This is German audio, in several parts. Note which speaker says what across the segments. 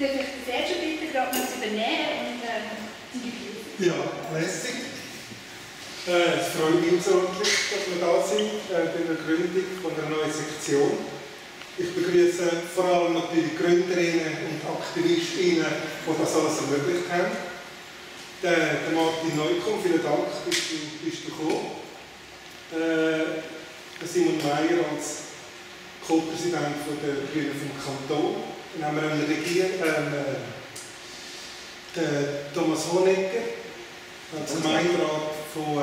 Speaker 1: darf ich das erste bitte gerade noch übernehmen und die begrüßen.
Speaker 2: Ja, lässig. Es freut mich außerordentlich, dass wir da sind bei der Gründung von einer neuen Sektion. Ich begrüße vor allem natürlich Gründerinnen und Aktivistinnen, die das alles ermöglicht haben. Der Martin Neukomm, vielen Dank, bist du gekommen. Der Simon Meyer als Co-Präsident der Grünen vom Kanton. Dann haben wir den Thomas Honecker als Gemeinderat von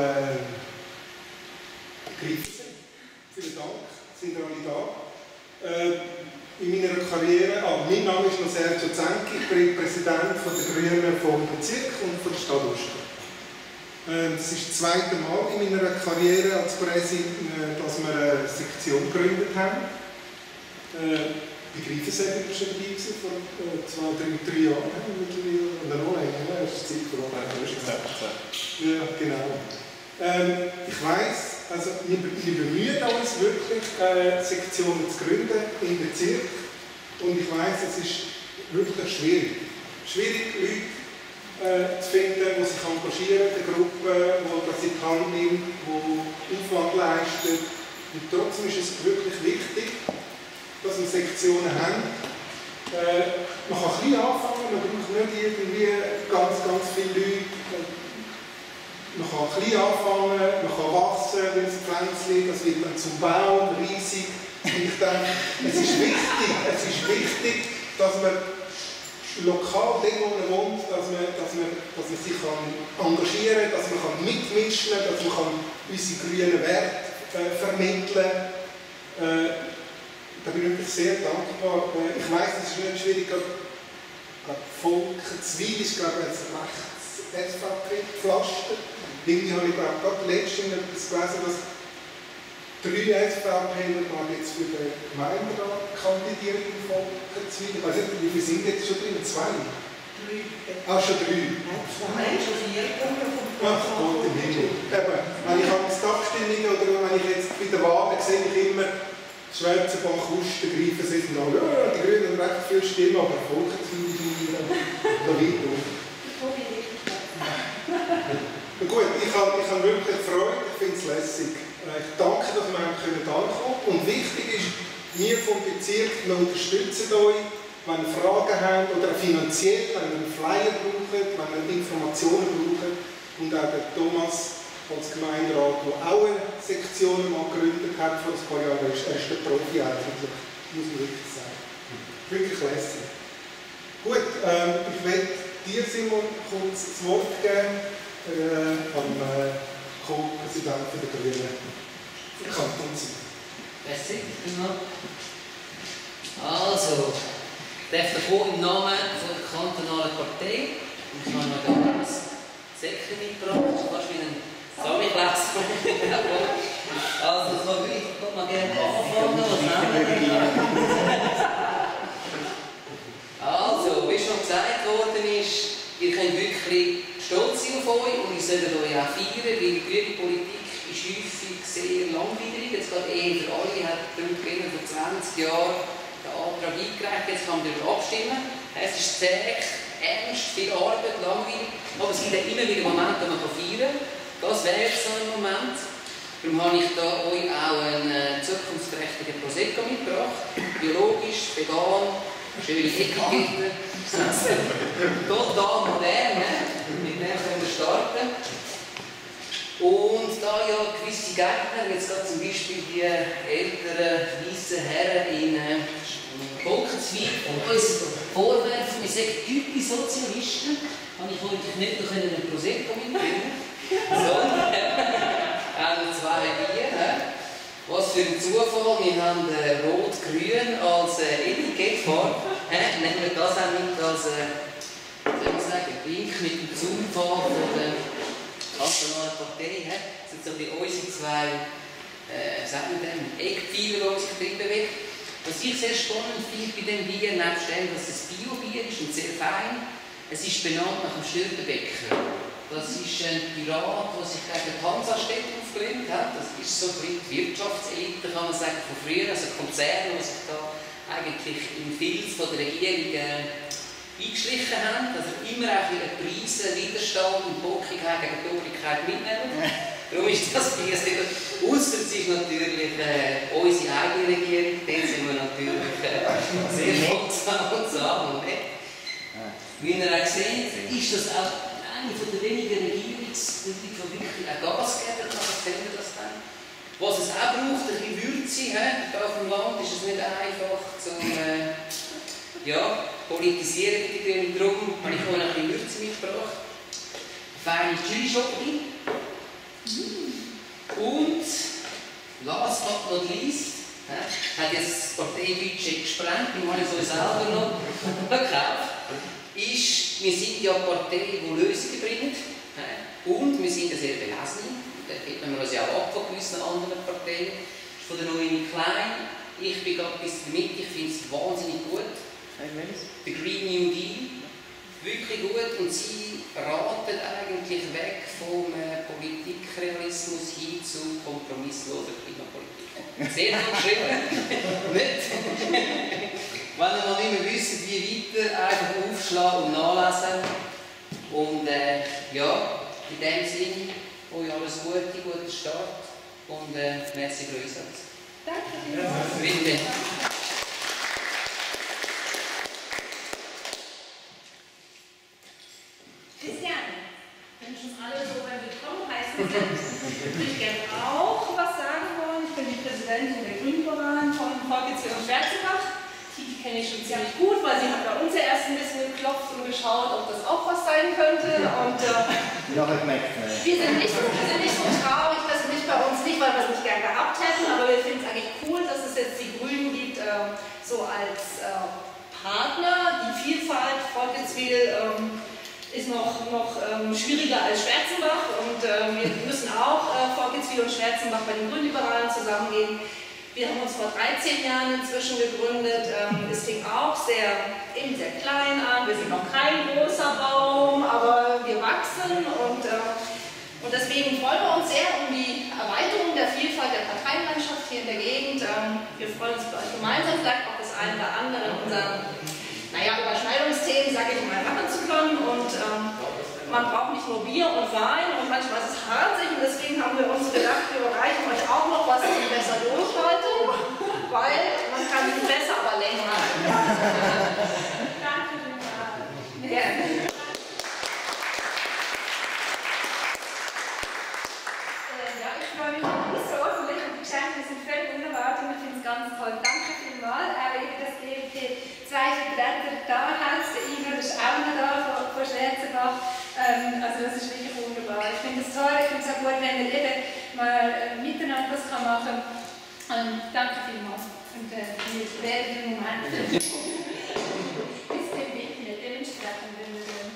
Speaker 2: Greifensee. Vielen Dank, sind alle da. In meiner Karriere, mein Name ist noch Sergio Zenki, ich bin Präsident der Grünen vom Bezirk und von der Stadt Oster. Das ist das zweite Mal in meiner Karriere als Präsident, dass wir eine Sektion gegründet haben. Bei Greifensee war ich schon dabei, vor 2-3 Jahren. Oder noch länger, das ist Zeit verloren. Ja, genau. Ich weiss, also wir bemühen uns wirklich, Sektionen zu gründen im Bezirk. Und ich weiss, es ist wirklich schwierig. Schwierig, Leute zu finden, die sich engagieren, eine Gruppe, die das in die Hand nimmt, die Aufwand leistet. Und trotzdem ist es wirklich wichtig, dass wir Sektionen haben. Man kann klein anfangen, man braucht nicht irgendwie ganz viele Leute. Man kann klein anfangen, man kann wachsen, wenn es Pflänzchen, das wird dann zum Baum, riesig. Und ich denke, es ist wichtig, dass man lokal dort, wo man wohnt, dass man sich engagieren kann, dass man mitmischen kann, dass man unsere grünen Werte vermitteln kann. Da bin ich wirklich sehr dankbar. Ich weiss, es ist nicht schwierig, Volkenswil ist, glaube ich, ein rechts SVP-Pflaster. Irgendwie habe ich, gerade letztens etwas gelesen, dass 3 SVPler jetzt für den Gemeinderat kandidieren in Volkenswil. Ich weiß nicht, wie viele sind jetzt schon drin? 2? 3. Ah, schon 3.
Speaker 3: Nein, schon 4.
Speaker 2: Ach Gott im Himmel. Eben, wenn ich an die Abstimmungen oder wenn ich jetzt bei der Wahl sehe, ich immer Schwarzenbach, Uster, Greifensee sind alle, ja, die Grünen haben recht viel Stimmen, aber Volkenswil ist da weit auf. Gut, ich habe wirklich Freude, ich finde es lässig. Ich danke, dass wir ankommen können. Und wichtig ist, wir vom Bezirk, wir unterstützen euch, wenn ihr Fragen habt oder finanziell, wenn ihr einen Flyer braucht, wenn ihr Informationen braucht. Und auch der Thomas als Gemeinderat, der auch eine Sektion mal gegründet hat vor ein paar Jahren, ist der Profi eigentlich, muss man wirklich sagen. Wirklich lässig. Gut, ich werde dir, Simon, kurz das Wort geben, am Co-Präsidenten der Grünen Kantonseite.
Speaker 4: Lässig, genau. Also, ich darf davon im Namen der kantonalen Partei, und ich habe noch das Säckchen mitgebracht, fast wie ein Samichlass. Also, das mag ich gerne anfangen. Also, wie schon gesagt worden ist, ihr könnt wirklich stolz sein auf euch und ihr solltet euch auch feiern, weil die grüne Politik ist häufig sehr langwierig. Jetzt gerade für alle hat vor 20 Jahren den Antrag eingereicht, jetzt kann man darüber abstimmen. Es ist zäh, ernst, viel Arbeit, langweilig, aber es gibt auch immer wieder Momente, wo man feiern kann. Das wäre jetzt so ein Moment. Darum habe ich da euch auch einen zukunftsträchtigen Prosecco mitgebracht. Biologisch, vegan, schöne Etikette. Total modern, mit dem können wir starten. Und da ja gewisse Gegner, jetzt gerade zum Beispiel die älteren weißen Herren in Volkenswil, uns vorwerfen, wir seien typische Sozialisten, habe ich heute nicht noch einen Prosecco mitbringen, sondern auch noch 2 Bier. Was für ein Zufall, wir haben Rot-Grün als Etikettfarbe. Nehmen wir das auch mit als Link mit dem Zufall von der kantonalen Partei. Das sind so unsere 2 Eckpfeiler, die sich drin bewegen. Was ich sehr spannend finde bei dem Bier, nebst dem, dass es Bio-Bier ist und sehr fein, es ist benannt nach dem Störtebecker. Das ist ein Pirat, der sich gegen die Hansa-Städte aufgelehnt hat. Das ist so die Wirtschaftselite, kann man sagen, von früher, also Konzerne, die sich da eigentlich im Filz von der Regierung eingeschlichen haben, also immer auch wieder Preise, Widerstand und Bockigkeit gegen die Obrigkeit mitnehmen. Darum ist das Bier sehr gut. Ausser es ist natürlich unsere eigene Regierung, dann sind wir natürlich sehr folgsam und zahm. Wie ihr auch seht, ist das auch eine der wenigen Regierungspolitiken, die wirklich auch Gas geben kann. Erzählen wir das dann? Was es auch braucht, ein bisschen Würze. Hier auf dem Land ist es nicht einfach zum politisieren mit den Grünen. Darum habe ich euch noch ein bisschen Würze mitgebracht. Feine Chili-Schokolade. Und last but not least, hat jetzt das Parteibudget gesprengt, die habe ich so selber noch gekauft, ist, wir sind ja eine Partei, die Lösungen bringt und wir sind ja sehr belesen. Da finden wir uns ja auch ab von gewissen anderen Parteien. Das ist von der Noemi Klein. Ich bin gerade bis zur Mitte, ich finde es wahnsinnig gut. Der Green New Deal, wirklich gut und sie raten eigentlich weg vom Politikrealismus hin zu kompromissloser Klimapolitik. Sehr gut geschrieben. Nicht? Wenn ihr mal nicht mehr wisst, wie weiter, einfach aufschlagen und nachlesen. Und in dem Sinne, euch alles Gute, guten Start und merci für euch.
Speaker 1: Danke.
Speaker 4: Bitte.
Speaker 1: Christiane, wenn wir uns alle so willkommen heißen sind, würde ich gerne auch was sagen wollen. Ich bin die Präsidentin der Grünliberalen von Volkenswil und Schwarzenbach. Die kenne ich schon ziemlich gut, weil sie hat bei uns ja erst ein bisschen geklopft und geschaut, ob das auch was sein könnte. Und wir sind nicht so traurig, dass es nicht bei uns nicht, weil wir es nicht gern gehabt hätten, aber wir finden es eigentlich cool, dass es jetzt die Grünen gibt, so als Partner. Die Vielfalt Volkenswil ist noch schwieriger als Schwarzenbach und wir müssen auch Volkenswil und Schwarzenbach bei den Grünliberalen zusammengehen. Wir haben uns vor 13 Jahren inzwischen gegründet. Es fing auch sehr klein an. Wir sind noch kein großer Baum, aber wir wachsen und deswegen freuen wir uns sehr um die Erweiterung der Vielfalt der Parteienlandschaft hier in der Gegend. Wir freuen uns bei euch gemeinsam, vielleicht auch das eine oder andere in unseren Überschneidungsthemen, sage ich mal, machen zu können. Und man braucht nicht nur Bier und Wein und manchmal ist es harzig und deswegen haben wir uns gedacht, wir reichen euch auch noch was zum besser durchhalten, weil man kann nicht besser, aber länger. Danke, Gerne. Ich freue mich außerordentlich und die Geschenke sind völlig unerwartet und ich finde es ganz toll. Danke vielmals, dass ihr die zwei Vertreter da habt. Der Igor ist auch noch da von Schwarzenbach. Also das ist wirklich wunderbar. Ich finde es toll, ich finde es auch gut, wenn wir eben mal miteinander was machen kann. Danke vielmals. Und wir werden im Moment bis dem widmen, dementsprechend, wenn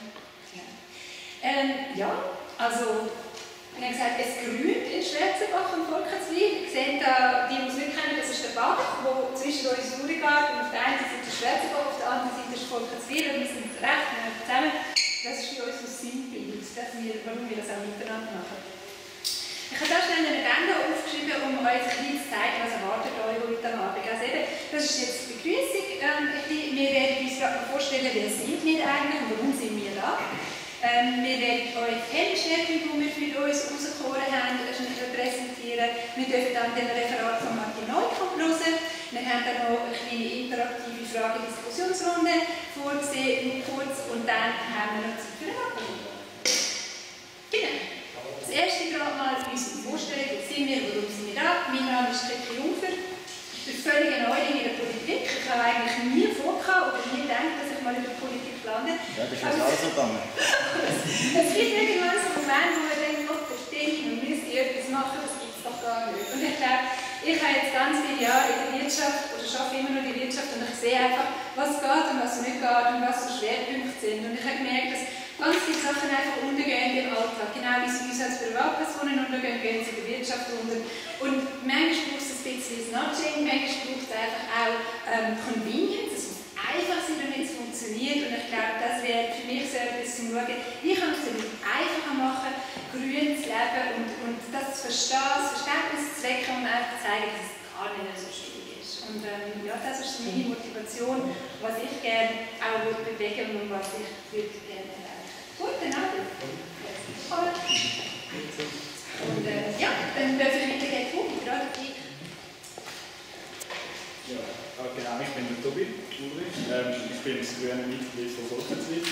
Speaker 1: wir also ich habe gesagt, es grünt in Schwarzenbach und Volkenswil. Ihr seht da, die uns nicht kennen, das ist der Bach, wo zwischen uns durchgeht. Und auf der einen Seite ist Schwarzenbach, auf der anderen Seite ist Volkenswil. Und wir sind recht nah zusammen. Das ist für uns so Sinnbild, warum wir das auch miteinander machen. Ich habe da schnell eine Agenda aufgeschrieben, um euch ein bisschen zu zeigen, was erwartet euch heute Abend. Also eben, das ist jetzt die Begrüßung. Wir werden uns gerade vorstellen, wer sind wir eigentlich und warum sind wir da. Wir werden euch Heldenstärken, die wir mit uns rausgekommen haben, präsentieren. Wir dürfen dann den Referat von Martin Neukamp hören. Wir haben dann noch eine kleine interaktive Frage-Diskussionsrunde vorgesehen, kurz, und dann haben wir noch Zeit für eine Abstimmung. Genau. Das erste gerade mal uns vorstellen, wer sind wir, warum sind wir da. Mein Name ist Steffi Junfer. Ich bin völlig Neuling in der Politik. Ich habe eigentlich nie vorgehabt oder nie gedacht, dass ich mal in der Politik lande.
Speaker 5: Ja, das ist was rausgegangen.
Speaker 1: Es gibt irgendwann so einen Moment, wo man denkt, Gott, verstehe ich, man müsste etwas machen, das gibt es doch gar nicht. Und ich glaube, ich habe jetzt ganz viele Jahre in der Wirtschaft oder arbeite immer noch in der Wirtschaft und ich sehe einfach, was geht und was nicht geht und was so Schwerpunkte sind. Und ich habe gemerkt, dass ganz viele Sachen einfach untergehen im Alltag. Genau wie sie uns als Privatpersonen untergehen, gehen sie in der Wirtschaft unter. Und manchmal braucht es ein bisschen Nudging, manchmal braucht es einfach auch Convenience. Es muss einfach sein, damit es funktioniert. Und ich glaube, das wäre für mich so etwas zu schauen. Ich kann es damit einfacher machen, grün zu leben und das zu verstehen, das Verständnis zu wecken und einfach zu zeigen, dass es gar nicht so schwierig ist. Und ja, das ist meine Motivation, was ich gerne auch bewegen und was ich gerne erreichen. Gut, genau. Und ja, dann dürfen wir weitergehen. Gerade ich.
Speaker 5: Ja, genau, ich bin der Tobi Ulrich. Ich bin das grüne Mitglied von Volkenswil.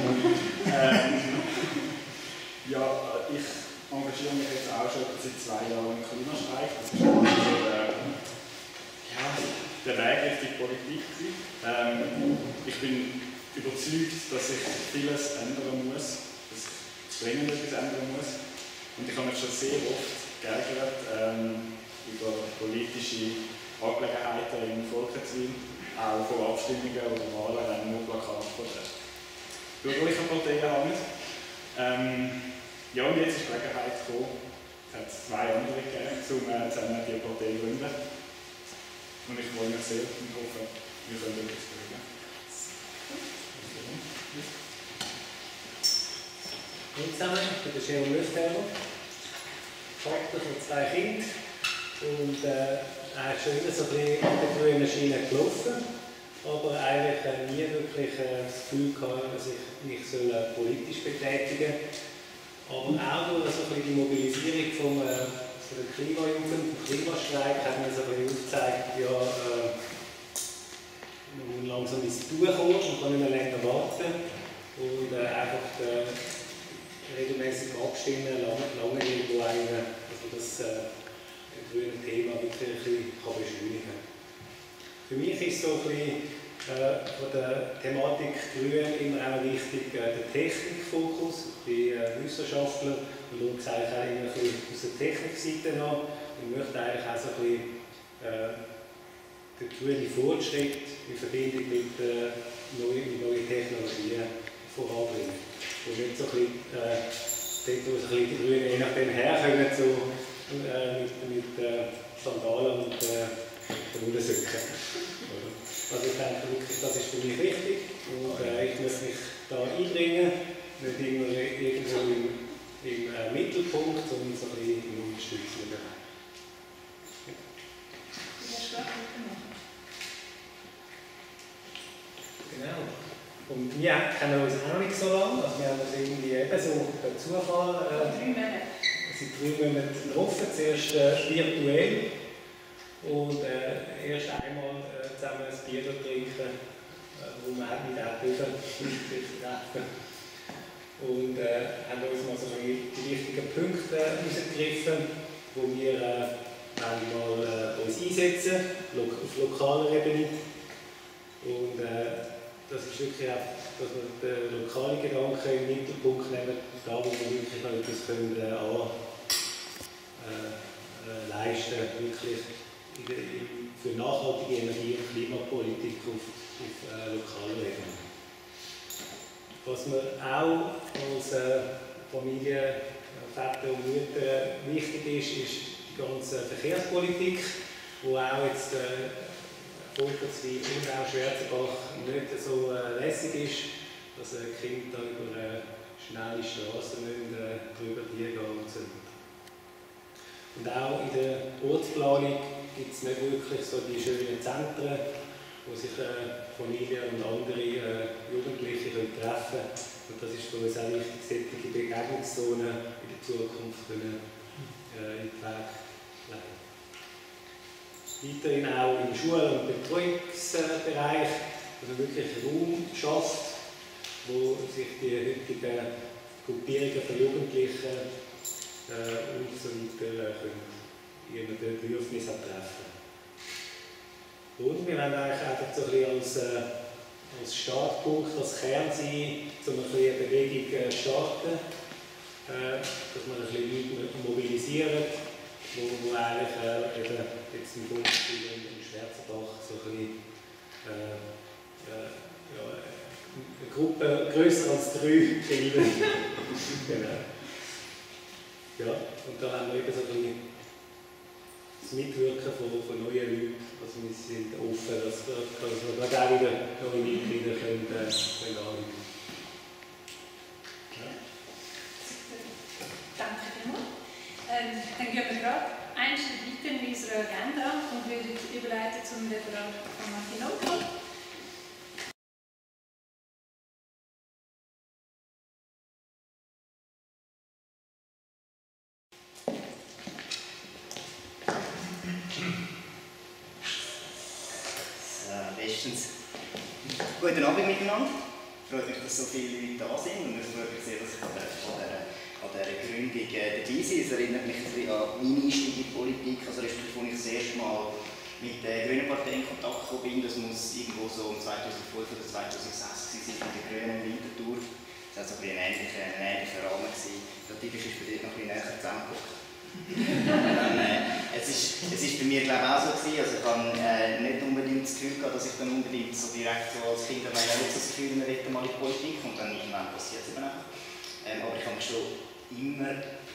Speaker 5: Ja, ich engagiere mich jetzt auch schon seit 2 Jahren im Klimastreik. Das ist so, der Weg Richtung Politik. Ich bin überzeugt, dass sich vieles ändern muss, dass sich dringend etwas ändern muss. Und ich habe mich schon sehr oft geärgert über politische Angelegenheiten in Volkenswil, auch von Abstimmungen oder Wahlen, wenn nur Plakate von der bürgerlichen Partei haben. Ja, und jetzt ist die Gelegenheit gekommen, es hat 2 andere gegeben, um zusammen die Partei zu gründen. Und ich freue mich sehr und hoffe, wir können etwas bewegen.
Speaker 6: Hallo zusammen, ich bin der Sharon Löffeler, Vater von 2 Kindern und er ist schon immer so ein bisschen an der grünen Schiene gelaufen, aber eigentlich nie wirklich das Gefühl gehabt, dass ich mich politisch betätigen soll. Aber auch durch so ein bisschen die Mobilisierung von der Klimajugend, vom Klimastreik, hat mir so ein bisschen aufgezeigt, ja, man muss langsam ins Tun kommen, man kann nicht mehr länger warten und einfach regelmäßig abstimmen, lange irgendwo also das grüne Thema wirklich ein bisschen beschleunigen kann. Für mich ist so ein bisschen von der Thematik Grün immer auch wichtig der Technikfokus. Ich bin Wissenschaftler und schaue es eigentlich auch immer ein bisschen aus der Technikseite an und möchte eigentlich auch so ein bisschen den grünen Fortschritt in Verbindung mit neuen Technologien voranbringen. Und nicht so ein bisschen, dort, wo so die Grünen je nachdem herkommen, so mit Sandalen und Hosensocken. Also ich denke wirklich, das ist für mich wichtig und ich muss mich da einbringen, nicht immer irgendwo im Mittelpunkt, sondern so ein bisschen im unterstützenden Bereich. Genau. Und wir kennen uns auch nicht so lange, also wir haben uns irgendwie eben so per Zufall seit 3 Monaten getroffen, zuerst virtuell und erst einmal zusammen ein Bier trinken, wo wir auch nicht treffen und haben uns mal so die wichtigen Punkte herausgegriffen, wo wir uns einsetzen auf lokaler Ebene und das ist wirklich auch, dass wir den lokalen Gedanken im Mittelpunkt nehmen, da wo wir wirklich noch etwas leisten können, wirklich für nachhaltige Energie- und Klimapolitik auf lokaler Ebene. Was mir auch als Familie, Väter und Mütter wichtig ist die ganze Verkehrspolitik, wo auch jetzt Volkenswil und auch Schwerzebach nicht so lässig ist, dass Kinder über schnelle Straßen drüber gehen und so weiter. Und auch in der Ortsplanung gibt es nicht wirklich so die schönen Zentren, wo sich Familien und andere Jugendliche treffen können. Und das ist für uns auch wichtig, solche Begegnungszonen in der Zukunft in den Weg leiten. Weiterhin auch im Schul- und Betreuungsbereich, also wirklich Raum schafft, wo sich die heutigen Gruppierungen von Jugendlichen und so weiter ihre Bedürfnisse treffen. Und wir wollen eigentlich einfach so ein bisschen als Startpunkt, als Kern sein, um eine Bewegung zu starten, dass wir ein bisschen Leute mobilisieren, wo eigentlich eben jetzt im Volkenswil und im Schwerzebach so ein bisschen eine Gruppe grösser als 3 bilden. Genau. Ja, und da haben wir eben so ein bisschen das Mitwirken von neuen Leuten, also wir sind offen, dass wir gerade auch wieder neue Mitglieder können anrufen.
Speaker 1: Danke vielmals. Dann gehen wir gerade einen Schritt weiter in unserer Agenda und würde überleiten zum Referat von Martin Ockhoff.
Speaker 7: Bestens. Guten Abend miteinander. Es freut mich, dass so viele Leute da sind und es freut mich sehr, dass ich an dieser Gründung dabei sein. Es erinnert mich ein bisschen an meine Einstieg in die Politik, also respektive, als ich das erste Mal mit der Grünen Partei in Kontakt gekommen bin. Das muss irgendwo so um 2005 oder 2006 sein, mit der Grünen Winterthur. Das war also ein ähnlicher Rahmen. Natürlich ist bei dir noch ein bisschen näher zusammengekommen. Es ist bei mir, glaube ich, auch so gewesen. Also ich habe nicht unbedingt das Gefühl gehabt, dass ich dann unbedingt so direkt so als Kind auch nicht so das Gefühl, man will mal in die Politik und dann irgendwann passiert es eben einfach. Aber ich habe mich schon immer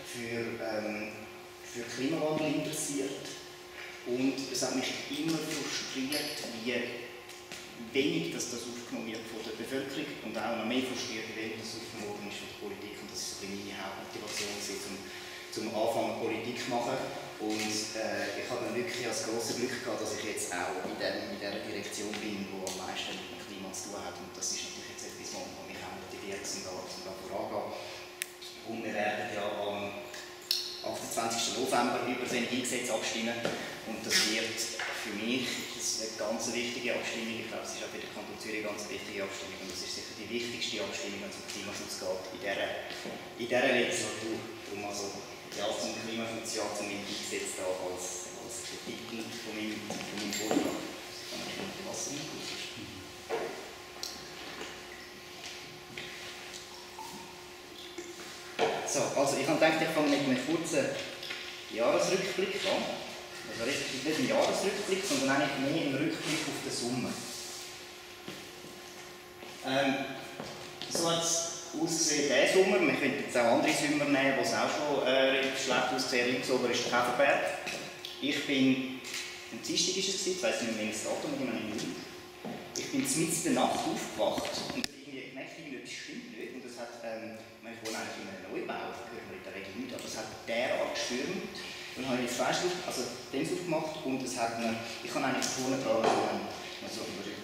Speaker 7: für Klimawandel interessiert und es hat mich immer frustriert, wie wenig das aufgenommen wird von der Bevölkerung und auch noch mehr frustriert, wie wenig das aufgenommen ist von der Politik und das ist so meine Hauptmotivation zum Anfangen Politik zu machen. Und ich habe dann wirklich das grosse Glück gehabt, dass ich jetzt auch in dieser Direktion bin, die am meisten mit dem Klima zu tun hat. Und das ist natürlich jetzt etwas, was mich auch motiviert, um da vorangehen. Und wir werden ja am 28. November über das Energiegesetz abstimmen. Und das wird für mich eine ganz wichtige Abstimmung. Ich glaube, es ist auch bei der Kanton Zürich eine ganz wichtige Abstimmung. Und das ist sicher die wichtigste Abstimmung, wenn es um Klimaschutz geht, in dieser Legislatur. Darum also ja zum Klimaschutz, ja zum Energiegesetz da als Titel von meinem Vortrag. Ich kann nicht mit dem Wasser hingucken. So, also ich habe gedacht, ich fange mit einem kurzen Jahresrückblick an. Also respektive nicht ein Jahresrückblick, sondern eigentlich mehr ein Rückblick auf den Sommer. So hat es ausgesehen diesen Sommer. Wir könnten jetzt auch andere Sommer nehmen, wo es auch schon schlecht aussieht. Links oben ist der Käferberg. Ich bin, am Dienstag war es, ich weiss nicht mehr, das Datum, ich bin mitten in der Nacht aufgewacht und irgendwie gemerkt, etwas stimmt nicht. Und es hat, ich wohne eigentlich in einem Neubau, ich höre in der Regel nicht, aber es hat derart gestürmt. Dann habe ich das Fenster aufgemacht und es hat mir, ich habe eigentlich vorne dran so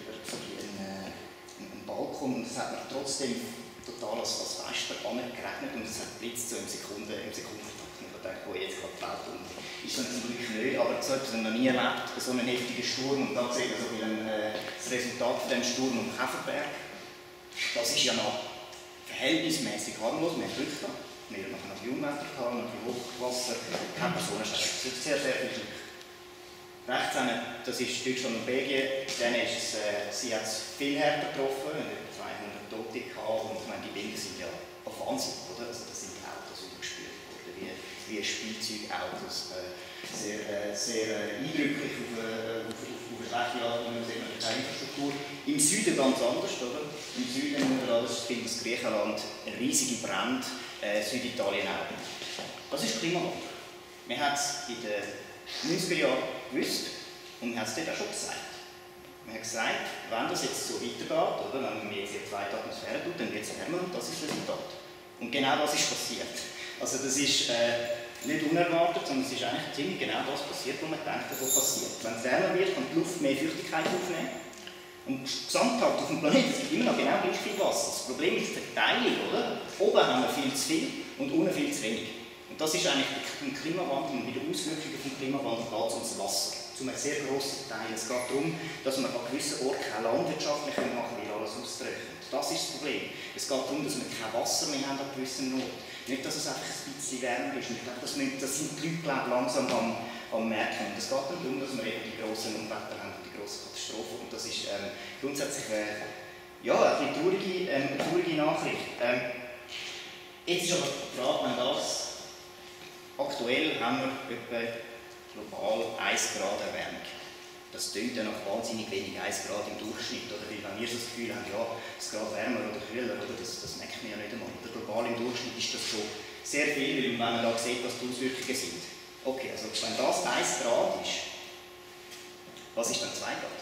Speaker 7: einen Balkon und es hat mir trotzdem total als Fenster angeregnet und es hat blitzt so im Sekundentakt. Ich habe gedacht, jetzt gerade die Welt und ist dann zum Glück nicht, aber so etwas habe ich noch nie erlebt, so einen heftigen Sturm und da sieht man das Resultat von diesem Sturm um Käferberg. Das ist ja noch verhältnismäßig harmlos, wir haben Glück gehabt. Wir hatten noch Jungwetter, noch Hochwasser, keine Personenschäden. Das ist sehr, sehr viel Glück. Rechts das ist Deutschland und Belgien, dann ist sie hat es viel härter getroffen, etwa 200 Tote gehabt und ich meine, die Bilder sind ja Wahnsinn, oder? Also das sind Autos umgespült worden, wie Spielzeugautos, sehr eindrücklich auf eine schlechte Art, wie man sieht, keine Infrastruktur. Im Süden ganz anders, oder? Im Süden das Griechenland, riesige Brände, Süditalien auch. Das ist Klimawandel. Wir haben es in den 90er Jahren gewusst und wir haben es dort auch schon gesagt. Wir haben gesagt, wenn das jetzt so weitergeht, oder, wenn man jetzt hier 2 Atmosphären tut, dann wird es wärmer und das ist das Resultat. Und genau das ist passiert. Also das ist nicht unerwartet, sondern es ist eigentlich ziemlich genau das passiert, was man denkt, was passiert. Wenn es wärmer wird, kann die Luft mehr Feuchtigkeit aufnehmen. Und gesamthaft auf dem Planeten gibt es immer noch genau gleich viel Wasser. Das Problem ist die Verteilung, oder? Oben haben wir viel zu viel und unten viel zu wenig. Und das ist eigentlich beim Klimawandel und bei den Auswirkungen des Klimawandels geht es ums Wasser. Zu einem sehr grossen Teil. Es geht darum, dass man an gewissen Orten keine Landwirtschaft mehr machen können, weil alles austrocknet. Das ist das Problem. Es geht darum, dass wir kein Wasser mehr haben an gewissen Orten. Nicht, dass es einfach ein bisschen wärmer ist. Ich glaube, das sind die Leute langsam am merken. Und es geht darum, dass wir eben die grossen Unwetter haben und die grossen Katastrophen. Und das ist grundsätzlich eine traurige Nachricht. Jetzt ist aber die Frage, wenn das aktuell haben wir etwa global 1 Grad Erwärmung. Das klingt ja noch wahnsinnig wenig, 1 Grad im Durchschnitt. Oder weil wenn wir so das Gefühl haben, ja, es Grad wärmer oder kühler, oder, das merkt man ja nicht einmal. Oder global im Durchschnitt ist das schon sehr viel, weil wenn man da sieht, was die Auswirkungen sind. Okay, also wenn das 1 Grad ist, was ist dann 2 Grad?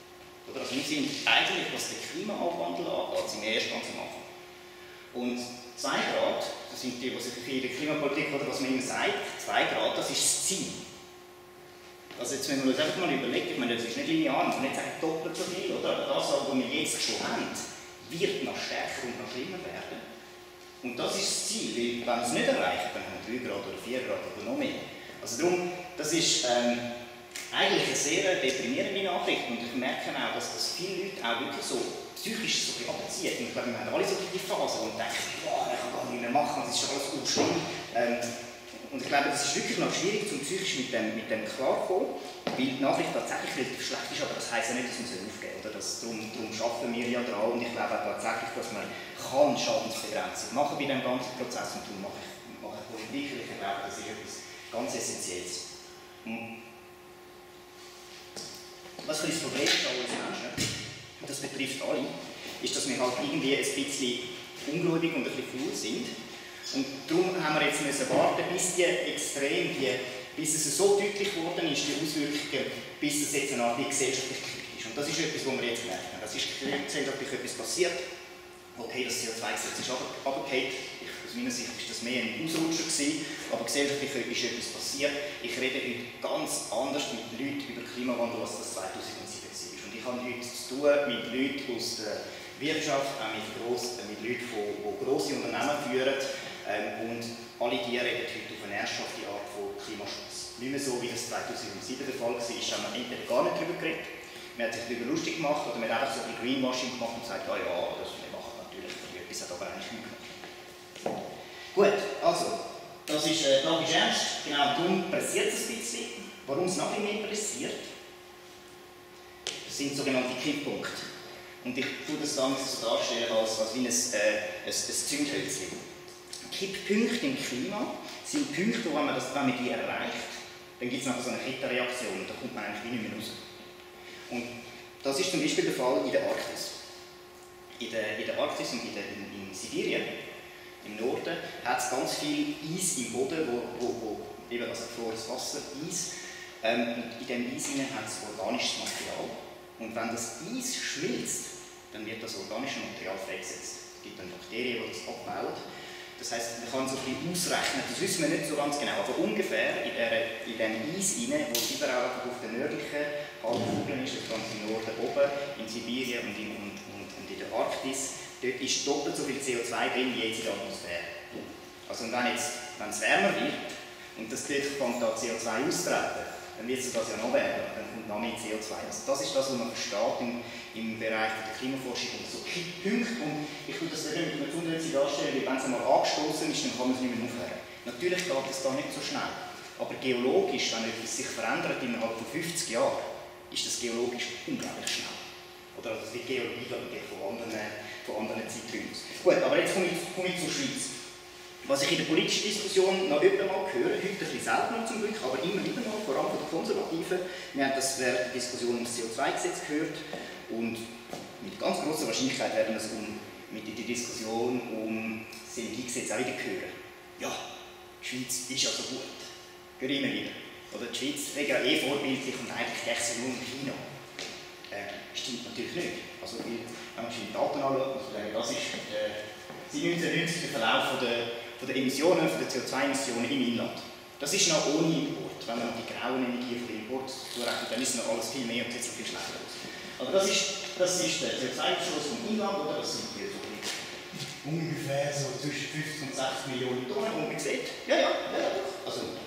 Speaker 7: Oder? Also wir sind eigentlich, was den Klimawandel angeht, sind wir erst ganz am Anfang. Und 2 Grad, das sind die sich in der Klimapolitik, oder was man immer sagt, 2 Grad, das ist das Ziel. Also jetzt müssen wir uns einfach mal überlegen, ich meine, das ist nicht linear, man kann nicht sagen doppelt so viel, oder? Das, was wir jetzt schon haben, wird noch stärker und noch schlimmer werden. Und das ist das Ziel, weil wenn wir es nicht erreichen, dann haben wir 3 Grad oder 4 Grad oder noch mehr. Also darum, das ist eigentlich eine sehr deprimierende Nachricht und ich merke auch, dass das viele Leute auch wirklich so psychisch so ein bisschen abzieht. Und ich glaube, wir haben alle so die Phase, wo man denkt, boah, ich kann gar nicht mehr machen, das ist alles gut schlimm. Und ich glaube, das ist wirklich noch schwierig, zum psychisch mit dem klarzukommen, weil die Nachricht tatsächlich relativ schlecht ist, aber das heisst ja nicht, dass wir sie aufgeben. Oder? Darum arbeiten wir ja daran und ich glaube auch tatsächlich, dass man Schadensbegrenzung machen bei diesem ganzen Prozess und darum mache ich Politik, weil ich glaube, das ist etwas ganz Essentielles. Was für ein Problem ist an uns Menschen, das betrifft alle, ist, dass wir halt irgendwie ein bisschen ungläubig und ein bisschen faul sind. Und darum haben wir jetzt warten, bis bis es so deutlich geworden ist, die Auswirkungen, bis es jetzt eine Art gesellschaftlich kritisch ist. Und das ist etwas, was wir jetzt merken. Das ist gesellschaftlich etwas passiert. Okay, das CO2-Gesetz ist runtergefallen. Aus meiner Sicht war das mehr ein Ausrutscher gewesen, aber gesellschaftlich ist etwas passiert. Ich rede heute ganz anders mit Leuten über Klimawandel, als das 2007 war. Und ich habe heute zu tun mit Leuten aus der Wirtschaft, auch mit Leuten, die grosse Unternehmen führen. Und alle die reden heute auf eine ernsthafte Art von Klimaschutz. Nicht mehr so, wie das 2007 der Fall war, haben wir entweder gar nicht darüber geredet, man hat sich darüber lustig gemacht oder man hat einfach so ein Greenwashing gemacht und gesagt, ja, das machen wir natürlich, etwas hat aber eigentlich nicht gemacht. Gut, also, das ist ernst, genau darum pressiert es ein bisschen. Warum es noch mehr pressiert, das sind sogenannte Kipppunkte. Und ich tue das dann so darstellen als wie ein Zündhölzchen. Kipppunkte im Klima sind Punkte, wo wenn man die erreicht, dann gibt es nachher so eine Kettenreaktion und da kommt man eigentlich nicht mehr raus. Und das ist zum Beispiel der Fall in der Arktis. In der Arktis und in Sibirien, im Norden, hat es ganz viel Eis im Boden, wo eben gefrorenes Wasser, Eis. Und in diesem Eis hat es organisches Material. Und wenn das Eis schmilzt, dann wird das organische Material freigesetzt. Es gibt dann Bakterien, die das abbauen. Das heisst, man kann so ein bisschen ausrechnen, das wissen wir nicht so ganz genau, aber ungefähr in diesem Eis rein, wo überall auf der nördlichen Halbkugel ist, das ganz im Norden oben, in Sibirien und in der Arktis, dort ist doppelt so viel CO2 drin wie jetzt in der Atmosphäre. Also wenn es wärmer wird und das dort fängt da CO2 austreten, dann wird es das ja noch wärmer, dann kommt noch mehr CO2. Also das ist das, was man versteht im Bereich der Klimaforschung und so Kipppunkte. Und ich tue das nicht mit einer Zunderhölzchen darstellen, weil wenn es einmal angestoßen ist, dann kann man es nicht mehr aufhören. Natürlich geht es da nicht so schnell. Aber geologisch, wenn etwas sich verändert innerhalb von 50 Jahren, ist das geologisch unglaublich schnell. Oder das wird Geologie von anderen Zeiträumen. Gut, aber jetzt komme ich zur Schweiz. Was ich in der politischen Diskussion noch öfter mal höre, heute ein bisschen seltener zum Glück, aber immer wieder mal, vor allem von den Konservativen, wir haben das während der Diskussion um das CO2-Gesetz gehört und mit ganz grosser Wahrscheinlichkeit werden wir es mit der Diskussion um das Energiegesetz auch wieder hören. Ja, die Schweiz ist ja so gut. Höre immer wieder. Oder die Schweiz wäre ja vorbildlich und eigentlich echt so nur China. Stimmt natürlich nicht. Also, wenn man die Daten anschaut, muss man sagen, das ist seit 1990 der Verlauf von der Emissionen, von der CO2-Emissionen im Inland. Das ist noch ohne Import. Wenn man die grauen Energie von Import zurechnet, dann ist noch alles viel mehr und sieht noch viel schlechter aus. Aber das ist der CO2-Ausstoß vom Inland, oder? Das sind hier so ungefähr so zwischen 50 und 60 Millionen Tonnen, wo man sieht. Ja, doch. Also,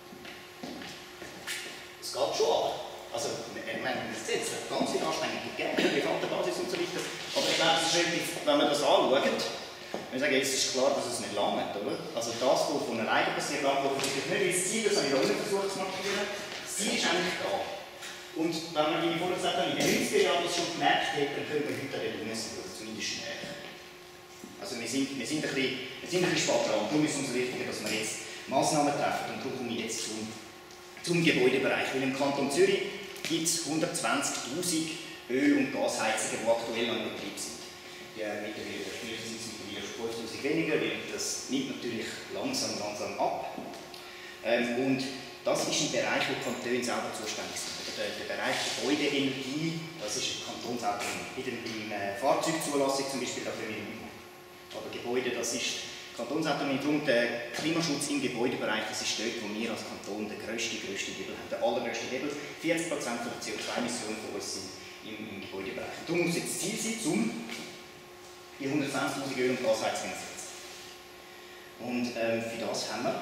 Speaker 7: es geht schon ab. Also, ich meine, es hat ganz viel Anstrengung gegeben, private Basis und so weiter. Aber ich glaube, es ist relativ, wenn man das anschaut, ich sage, jetzt ist klar, dass es nicht lange hat, oder? Also das, was von alleine passiert, nicht das Ziel, das habe ich da unten versucht zu markieren. Das Ziel ist eigentlich da. Und wenn man, wie ich vorhin gesagt habe, in den 90er Jahren das schon gemerkt hat, dann können wir heute reden müssen, oder zumindest schnell. Also wir sind ein bisschen spät dran. Darum ist es uns wichtig, dass wir jetzt Massnahmen treffen. Und darum komme ich jetzt zum Gebäudebereich. Weil im Kanton Zürich gibt es 120'000 Öl- und Gasheizungen, die aktuell noch in Betrieb sind. Mittlerweile sind es 50'000 weniger, weil das nimmt natürlich langsam ab. Und das ist ein Bereich, wo die Kantone selber zuständig sind. Der Bereich Gebäudeenergie, das ist ein Kanton selber. In Fahrzeugzulassung zum Beispiel, aber Gebäude, das ist Kantonsautonomie, darum der Klimaschutz im Gebäudebereich, das ist dort, wo wir als Kanton den grössten Hebel haben, den allergrössten Hebel. 40% der CO2-Emissionen von uns sind im Gebäudebereich. Darum muss jetzt das Ziel sein, die 120'000 Öl- und Gasheizungen zu setzen. Und für das haben wir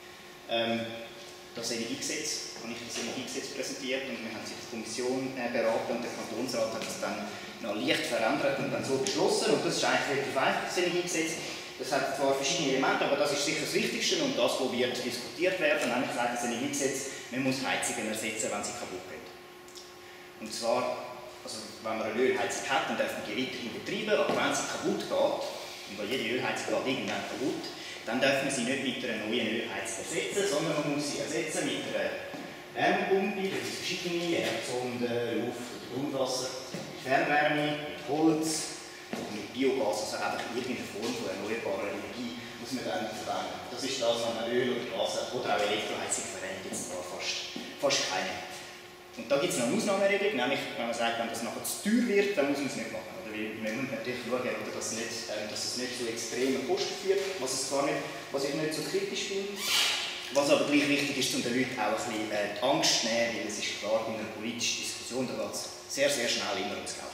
Speaker 7: das Energiegesetz, habe ich das Energiegesetz präsentiert und wir haben es in der Kommission beraten und der Kantonsrat hat das dann noch leicht verändert und dann so beschlossen. Und das ist eigentlich relativ einfach, das Energiegesetz. Das hat zwar verschiedene Elemente, aber das ist sicher das Wichtigste und das, was wird diskutiert werden, nämlich sagt das Energiegesetz, man muss Heizungen ersetzen, wenn sie kaputt gehen. Und zwar, also wenn man eine Ölheizung hat, dann darf man die weiterhin betreiben, aber wenn sie kaputt geht, und weil jede Ölheizung geht irgendwann kaputt, dann darf man sie nicht mit einer neuen Ölheizung ersetzen, sondern man muss sie ersetzen mit einer Wärmepumpe, da gibt es verschiedene, Erdsonde, Luft oder Grundwasser, mit Fernwärme, mit Holz, mit Biogas, also einfach irgendeine Form von erneuerbarer Energie muss man dann verwenden. Das ist das, wenn man Öl oder Gas oder auch Elektroheizung verwendet, jetzt da fast keine. Und da gibt es noch eine Ausnahmeregelung, nämlich wenn man sagt, wenn das nachher zu teuer wird, dann muss man es nicht machen. Oder man muss natürlich schauen, oder dass es nicht so extreme Kosten führt, was ich nicht so kritisch finde. Was aber gleich wichtig ist, um den Leuten auch ein bisschen die Angst zu nehmen, weil es ist klar, in einer politischen Diskussion, da geht es sehr, sehr schnell immer ums Geld.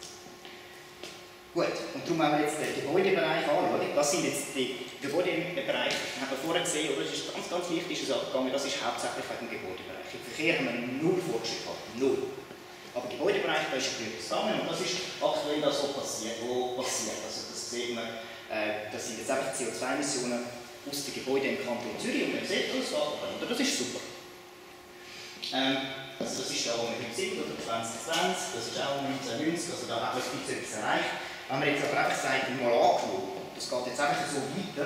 Speaker 7: Gut, und darum haben wir jetzt den Gebäudebereich anschauen. Das sind jetzt die Gebäudebereiche, haben wir vorher gesehen, oder? Das ist ganz, ganz wichtig, ist abgegangen, das ist hauptsächlich wegen dem Gebäudebereich. Im Verkehr haben wir null Fortschritt gehabt, null. Aber im Gebäudebereich, da ist ein zusammen und das ist aktuell das, was passiert. Also das sieht man, das sind jetzt einfach CO2-Emissionen aus den Gebäuden im Kanton Zürich und man sieht, das geht runter, das ist super. Also das ist da, wo wir heute sind, oder 2020, das ist auch 1990, also da haben wir etwas erreicht. Wenn man jetzt aber einfach sagt, mal angeschaut, das geht jetzt einfach so weiter,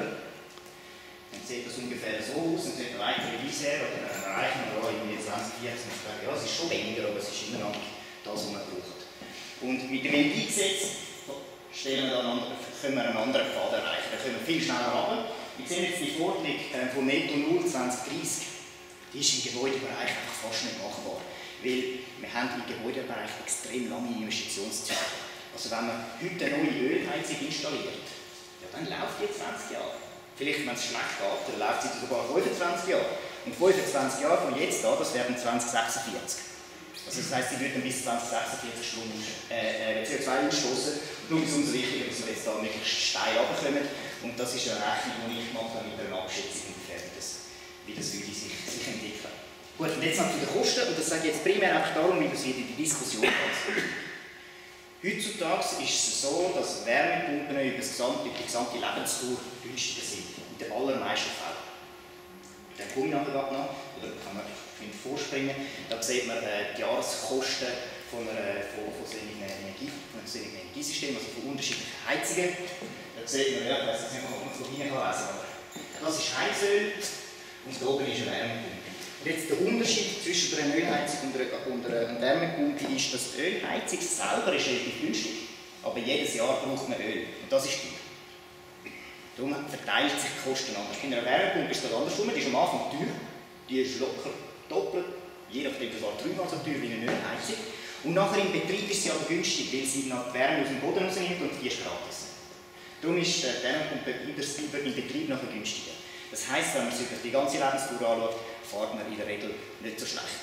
Speaker 7: dann sieht das ungefähr so aus, und sieht weiter wie bisher, oder dann erreichen wir da irgendwie 2024, ja, es ist schon weniger, aber es ist immer noch das, was man braucht. Und mit dem Energiegesetz können wir einen anderen Pfad erreichen, da können wir viel schneller runter. Wir sehen jetzt die Forderung von Netto Null 2030, die ist im Gebäudebereich einfach fast nicht machbar, weil wir haben im Gebäudebereich extrem lange Investitionszyklen. Also wenn man heute eine neue Ölheizung installiert, ja, dann läuft die 20 Jahre. Vielleicht, wenn es schlecht geht, dann läuft sie sogar 25 Jahre. Und 25 Jahre von jetzt an, das werden 2046. Also das heisst, sie würden bis 2046 Stunden CO2 ausstoßen. Darum ist es uns wichtig, dass wir jetzt da möglichst steil runterkommen. Und das ist eine Rechnung, die ich mache mit einer Abschätzung ungefähr, wie das würde sich entwickeln. Gut, und jetzt noch zu den Kosten. Und das sage ich jetzt primär einfach darum, weil das wieder in die Diskussion geht. Heutzutage ist es so, dass Wärmepumpen über die gesamte Lebensdauer günstiger sind. In den allermeisten Fällen. Dann komme ich nachher noch, oder kann man vorspringen, da sieht man die Jahreskosten von so einem Energiesystem, also von unterschiedlichen Heizungen. Da sieht man, ja, ich weiß nicht, ob man es so hinein kann lesen, aber das ist Heizöl und da oben ist eine Wärmepumpe. Und jetzt der Unterschied zwischen einer Ölheizung und einer Wärmepumpe ist, dass die Ölheizung selber ist relativ günstig, aber jedes Jahr braucht man Öl und das ist teuer. Darum verteilt sich die Kosten anders. In einer Wärmepumpe ist das andersrum, die ist am Anfang teuer, die ist locker doppelt, je nachdem sogar dreimal so teuer wie eine Ölheizung. Und nachher im Betrieb ist sie aber günstig, weil sie noch die Wärme aus dem Boden rausnimmt und die ist gratis. Darum ist die Wärmepumpe im Betrieb nachher günstiger. Das heisst, wenn man sich über die ganze Lebensdauer anschaut, fährt man in der Regel nicht so schlecht.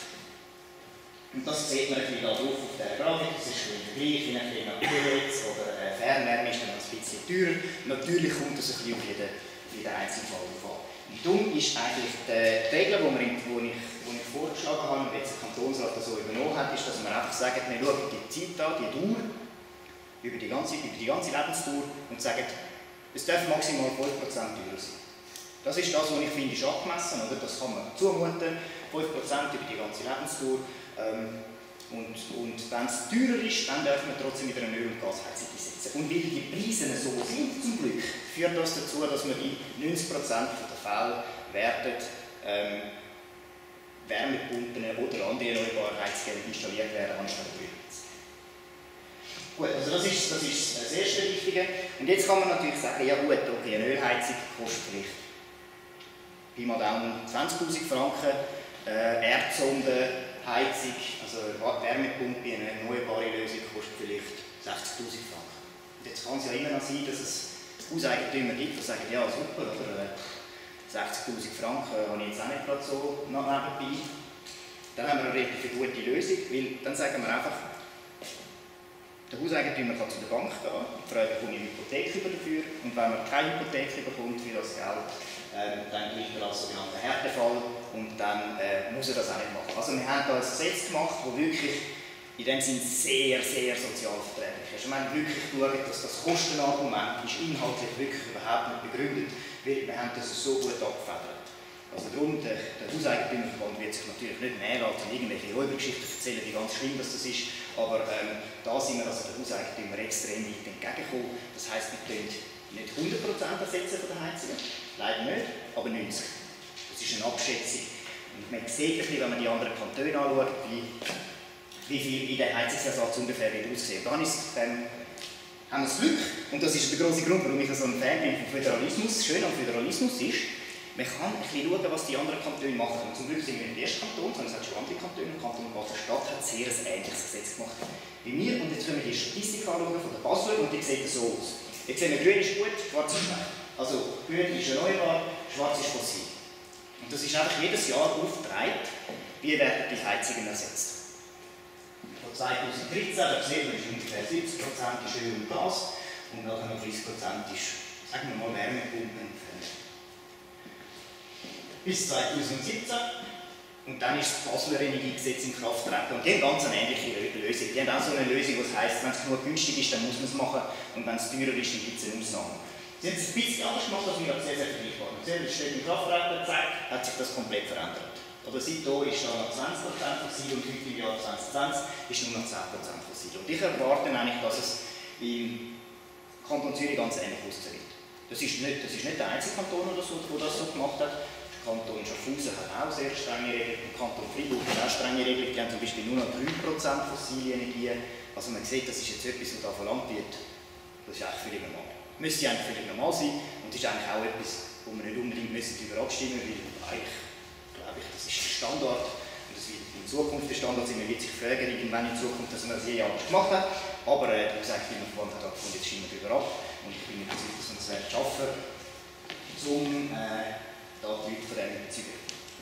Speaker 7: Und das sieht man ein bisschen da drauf auf dieser Grafik, das ist schon gleich, je nachdem ob Pellets oder Fernwärme ist dann ein bisschen teurer. Natürlich kommt das ein bisschen auf jeden einzelnen Fall drauf an. Und darum ist eigentlich die Regel, die ich vorgeschlagen habe und jetzt der Kantonsrat so übernommen hat, ist, dass man einfach sagt, wir schauen die Zeit an, die Dauer, über die ganze Lebensdauer und sagen, es darf maximal 5% teurer sein. Das ist das, was ich finde, ist angemessen, oder? Das kann man zumuten, 5% über die ganze Lebensdauer. Und wenn es teurer ist, dann darf man trotzdem wieder eine Öl- und Gasheizung einsetzen. Und weil die Preise so sind, zum Glück, führt das dazu, dass man in 90% der Fälle Wärmepumpen oder andere erneuerbare Heizungen installiert werden, anstatt Ölheizung. Gut, also das ist das erste Wichtige. Und jetzt kann man natürlich sagen, ja gut, okay, eine Ölheizung kostet vielleicht Pi mal Daumen 20'000 Franken, Erdsonde, Heizung, also eine Wärmepumpe, eine erneuerbare Lösung kostet vielleicht 60'000 Franken. Und jetzt kann es ja immer noch sein, dass es es Hauseigentümer gibt, die sagen, ja super, oder 60'000 Franken habe ich jetzt auch nicht gerade so nebenbei. Dann haben wir eine relativ gute Lösung, weil dann sagen wir einfach, der Hauseigentümer kann zu der Bank gehen, fragt, bekomme ich eine Hypothek dafür, und wenn man keine Hypothek bekommt für das Geld, dann gilt er als sogenannter Härtefall und dann muss er das auch nicht machen. Also wir haben da ein Gesetz gemacht, das wirklich in dem Sinne sehr, sehr sozialverträglich ist. Wir haben wirklich geschaut, dass das Kostenargument ist inhaltlich wirklich überhaupt nicht begründet, weil wir haben das so gut abgefedert. Also darum, der Hauseigentümerverband wird sich natürlich nicht mehr lassen, irgendwelche Räubergeschichten erzählen, wie ganz schlimm das ist, aber da sind wir also den Hauseigentümer extrem weit entgegengekommen. Das heisst, wir können nicht 100% ersetzen von der Heizung, leider nicht, aber 90%. Das ist eine Abschätzung. Und man sieht ein bisschen, wenn man die anderen Kantone anschaut, wie der Heizungsersatz ungefähr wird aussehen. Da haben wir das Glück, und das ist der grosse Grund, warum ich so ein Fan bin vom Föderalismus. Schön am Föderalismus ist, man kann ein bisschen schauen, was die anderen Kantone machen. Zum Glück sind wir nicht der erste Kanton, sondern es hat schon andere Kantone. Der Kanton Basel-Stadt hat sehr ein ähnliches Gesetz gemacht wie wir. Und jetzt können wir die Statistik anschauen von der Basler und die sieht so aus. Jetzt sehen wir, grün ist gut, schwarz ist schlecht. Also grün ist erneuerbar, schwarz ist fossil. Und das ist einfach jedes Jahr aufgetragen, wie werden die Heizungen ersetzt. Von 2013, da sehen wir, ist ungefähr 70% ist Öl und Gas und nachher noch 30% ist, sagen wir mal, Wärmepumpen. Bis 2017. Und dann ist das Basler Energiegesetz in Kraft getreten. Und die haben ganz eine ähnliche Lösung. Die haben auch so eine Lösung, die heisst, wenn es nur günstig ist, dann muss man es machen. Und wenn es teurer ist, dann gibt es eine Ausnahme. Sie haben es ein bisschen anders gemacht, als wir aber sehr, sehr vergleichbar. Es steht in Kraft getreten, zack, hat sich das komplett verändert. Oder seitdem ist da noch 20% fossil und heute im Jahr 2020 ist nur noch 10% fossil. Und ich erwarte eigentlich, dass es im Kanton Zürich ganz ähnlich aussieht. Das ist nicht der einzige Kanton oder so, der das so gemacht hat. Der Kanton Schaffhausen hat auch sehr strenge Regeln, der Kanton Fribourg hat auch strenge Regeln, die haben zum Beispiel nur noch 3% fossile Energie. Also man sieht, das ist jetzt etwas, was da verlangt wird. Das ist eigentlich völlig normal. Müsste eigentlich völlig normal sein und das ist eigentlich auch etwas, wo wir nicht unbedingt darüber abstimmen müssen, weil eigentlich, glaube ich, das ist der Standard und das wird in Zukunft der Standard sein. Man wird sich fragen, irgendwann in Zukunft, dass man das je anders gemacht hat. Aber wie gesagt, ich bin mir hat und jetzt stimmen wir darüber ab und ich bin überzeugt, dass wir es werden schaffen, um da die Leute von dem überzeugen.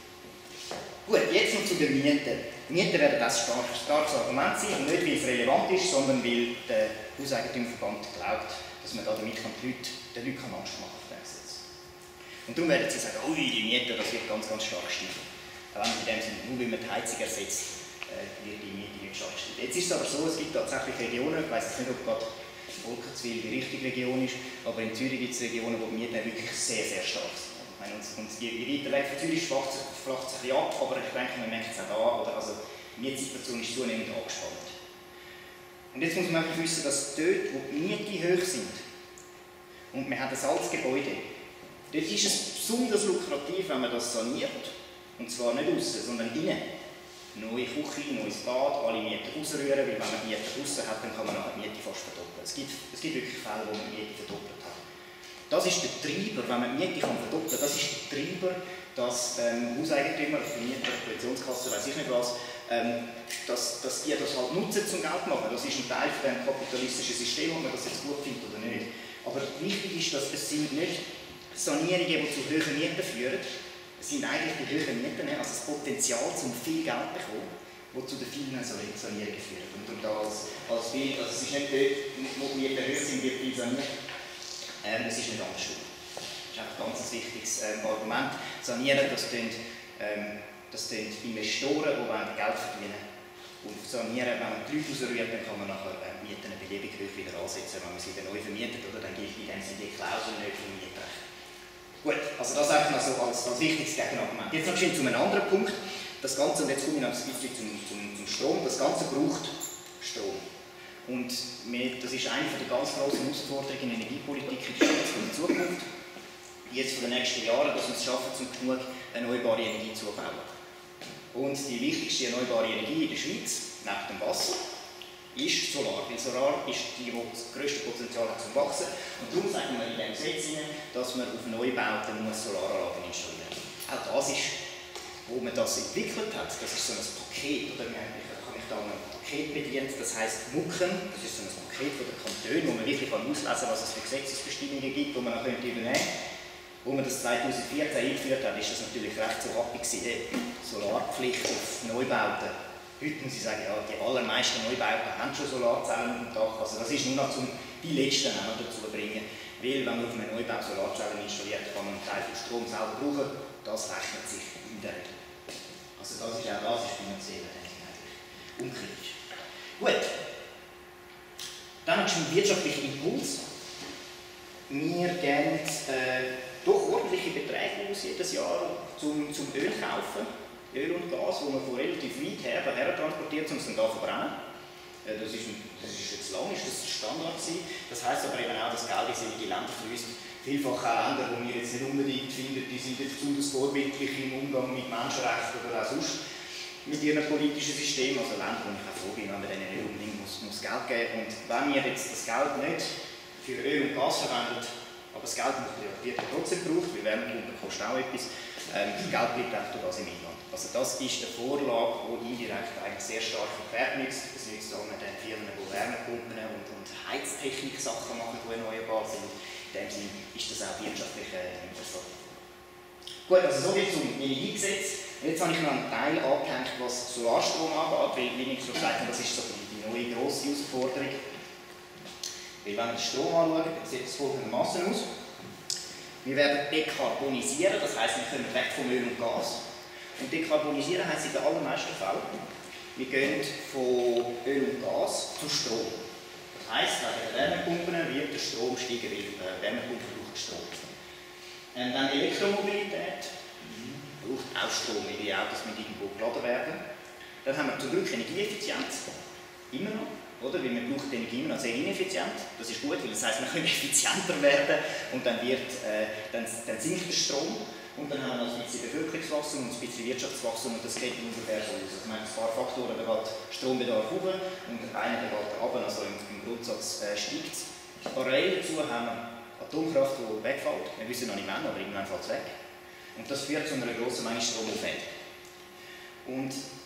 Speaker 7: Gut, jetzt noch zu den Mieten. Die Mieten werden das ein starkes Argument sein, und nicht weil es relevant ist, sondern weil der Hauseigentümerverband glaubt, dass man damit den Leuten Angst machen auf dem Gesetz. Und darum werden sie sagen, ui, die Miete, das wird ganz, ganz stark steigen. Auch wenn in dem Sinne, nur weil man die Heizung ersetzt, wird die Miete nicht stark steigen. Jetzt ist es aber so, es gibt tatsächlich Regionen, ich weiss nicht, ob gerade Wolkenswil die richtige Region ist, aber in Zürich gibt es Regionen, wo die Mieten wirklich sehr, sehr stark sind. Und je weiter weg von Zürich flacht es ein bisschen ab, aber ich denke, man merkt es auch da. Also die Mietsituation ist zunehmend angespannt. Und jetzt muss man einfach wissen, dass dort, wo die Mieten hoch sind, und man hat ein altes Gebäude, dort ist es besonders lukrativ, wenn man das saniert. Und zwar nicht außen, sondern innen. Neue Küche, neues Bad, alle Mieten ausrühren, weil wenn man Mieten außen hat, dann kann man nachher die Miete fast verdoppeln. Es gibt wirklich Fälle, wo man die Miete verdoppelt hat. Das ist der Treiber, wenn man die Miete verdoppeln kann, das ist der Treiber, dass Hauseigentümer, Vermieter, Pensionskasse, weiss ich nicht was, dass die das halt nutzen zum Geld machen. Das ist ein Teil von dem kapitalistischen System, ob man das jetzt gut findet oder nicht. Aber wichtig ist, dass es sind nicht Sanierungen, die zu hohen Mieten führen. Es sind eigentlich die hohen Mieten, also das Potenzial, um viel Geld zu bekommen, das zu den vielen Sanierungen führt. Und da als Bild, also es ist nicht dort, wo die Mieten höher sind, wird viel saniert. Es ist nicht andersrum. Das ist einfach ein ganz wichtiges Argument. Sanieren, das tun Investoren, die Geld verdienen wollen. Und sanieren, wenn man die Leute rausrührt, dann kann man nachher Mieten beliebig hoch wieder ansetzen, wenn man sie dann neu vermietet, oder dann gilt in dem Sinne die Klausel nicht vom Mietrecht. Gut, also das einfach noch so als wichtiges Gegenargument. Jetzt noch schnell zu einem anderen Punkt. Das Ganze, und jetzt komme ich noch ein bisschen zum Strom, das Ganze braucht Strom. Und das ist eine der ganz grossen Herausforderungen in der Energiepolitik in der Schweiz für die Zukunft. Jetzt für die nächsten Jahre, dass wir es schaffen, um genug erneuerbare Energie zu bauen. Und die wichtigste erneuerbare Energie in der Schweiz, neben dem Wasser, ist Solar. Weil Solar ist die das grösste Potenzial hat zum Wachsen. Und darum sagen wir in diesem Gesetz, dass man auf Neubauten Solaranlagen installieren muss. Auch das ist, wo man das entwickelt hat, das ist so ein Paket, oder ich kann mich da ein Paket bedient, das heisst Mucken, das ist so ein Paket von den Kantonen, wo man wirklich auslesen kann, was es für Gesetzesbestimmungen gibt, die man dann übernehmen könnte. Wo man das 2014 eingeführt hat, ist das natürlich recht so happig gewesen. Solarpflicht auf Neubauten. Heute muss ich sagen, ja, die allermeisten Neubauten haben schon Solarzellen auf dem Dach. Also das ist nur noch die letzten auch noch dazu bringen. Weil wenn man auf einem Neubau Solarzellen installiert, kann man einen Teil vom Strom selber brauchen. Das rechnet sich in der Regel. Also das ist finanziell eigentlich unkritisch. Gut. Dann noch ein wirtschaftlicher Impuls. Wir geben doch ordentliche Beträge aus jedes Jahr zum Öl kaufen. Öl und Gas, wo man von relativ weit her transportiert, um es dann da zu verbrennen. Das ist jetzt lang, ist das Standard gewesen. Das heisst aber eben auch, dass Geld in solche Länder fließt. Vielfach auch Länder, die wir jetzt nicht unbedingt finden, die sind jetzt besonders vorbildlich im Umgang mit Menschenrechten oder auch sonst mit ihrem politischen System. Also Länder, wo ich auch froh bin, wenn man denen nicht unbedingt muss Geld geben. Und wenn wir jetzt das Geld nicht für Öl und Gas verwendet, aber das Geld wird trotzdem gebraucht, weil Wärmepumpen kostet auch etwas. Das Geld bleibt auch durch das im Inland. Also das ist eine Vorlage, die indirekt eigentlich sehr stark verkehrt nützt. Das nützt auch den Firmen, die Wärmepumpen und Heiztechnik-Sachen machen, die erneuerbar sind. In dem Sinne ist das auch wirtschaftlich interessant. Gut, also so viel zum Energiegesetz. Jetzt habe ich noch einen Teil angehängt, was Solarstrom angeht, weil, wie ich schon gesagt habe, das ist so die neue grosse Herausforderung. Weil wenn wir den Strom anschauen, dann sieht es folgendermaßen aus. Wir werden dekarbonisieren, das heisst, wir kommen weg vom Öl und Gas. Und dekarbonisieren heisst in den allermeisten Fällen, wir gehen von Öl und Gas zu Strom. Das heisst, wegen der Wärmepumpen wird der Strom steigen, weil Wärmepumpen brauchen Strom. Dann Elektromobilität braucht auch Strom, weil die Autos mit irgendwo geladen werden. Dann haben wir zum Glück Energieeffizienz, immer noch. Oder? Weil man braucht Energie immer noch sehr ineffizient. Das ist gut, weil das heisst, man kann effizienter werden und dann sinkt der Strom. Und dann haben wir noch ein bisschen Bevölkerungswachstum und ein bisschen Wirtschaftswachstum und das geht ungefähr so aus. Also man hat ein paar Faktoren, da geht Strombedarf hoch und einer geht runter, also im Grundsatz steigt es. Parallel dazu haben wir Atomkraft, die wegfällt. Wir wissen noch nicht wann, aber irgendwann fällt es weg. Und das führt zu einer grossen Menge Stromaufwendung. Und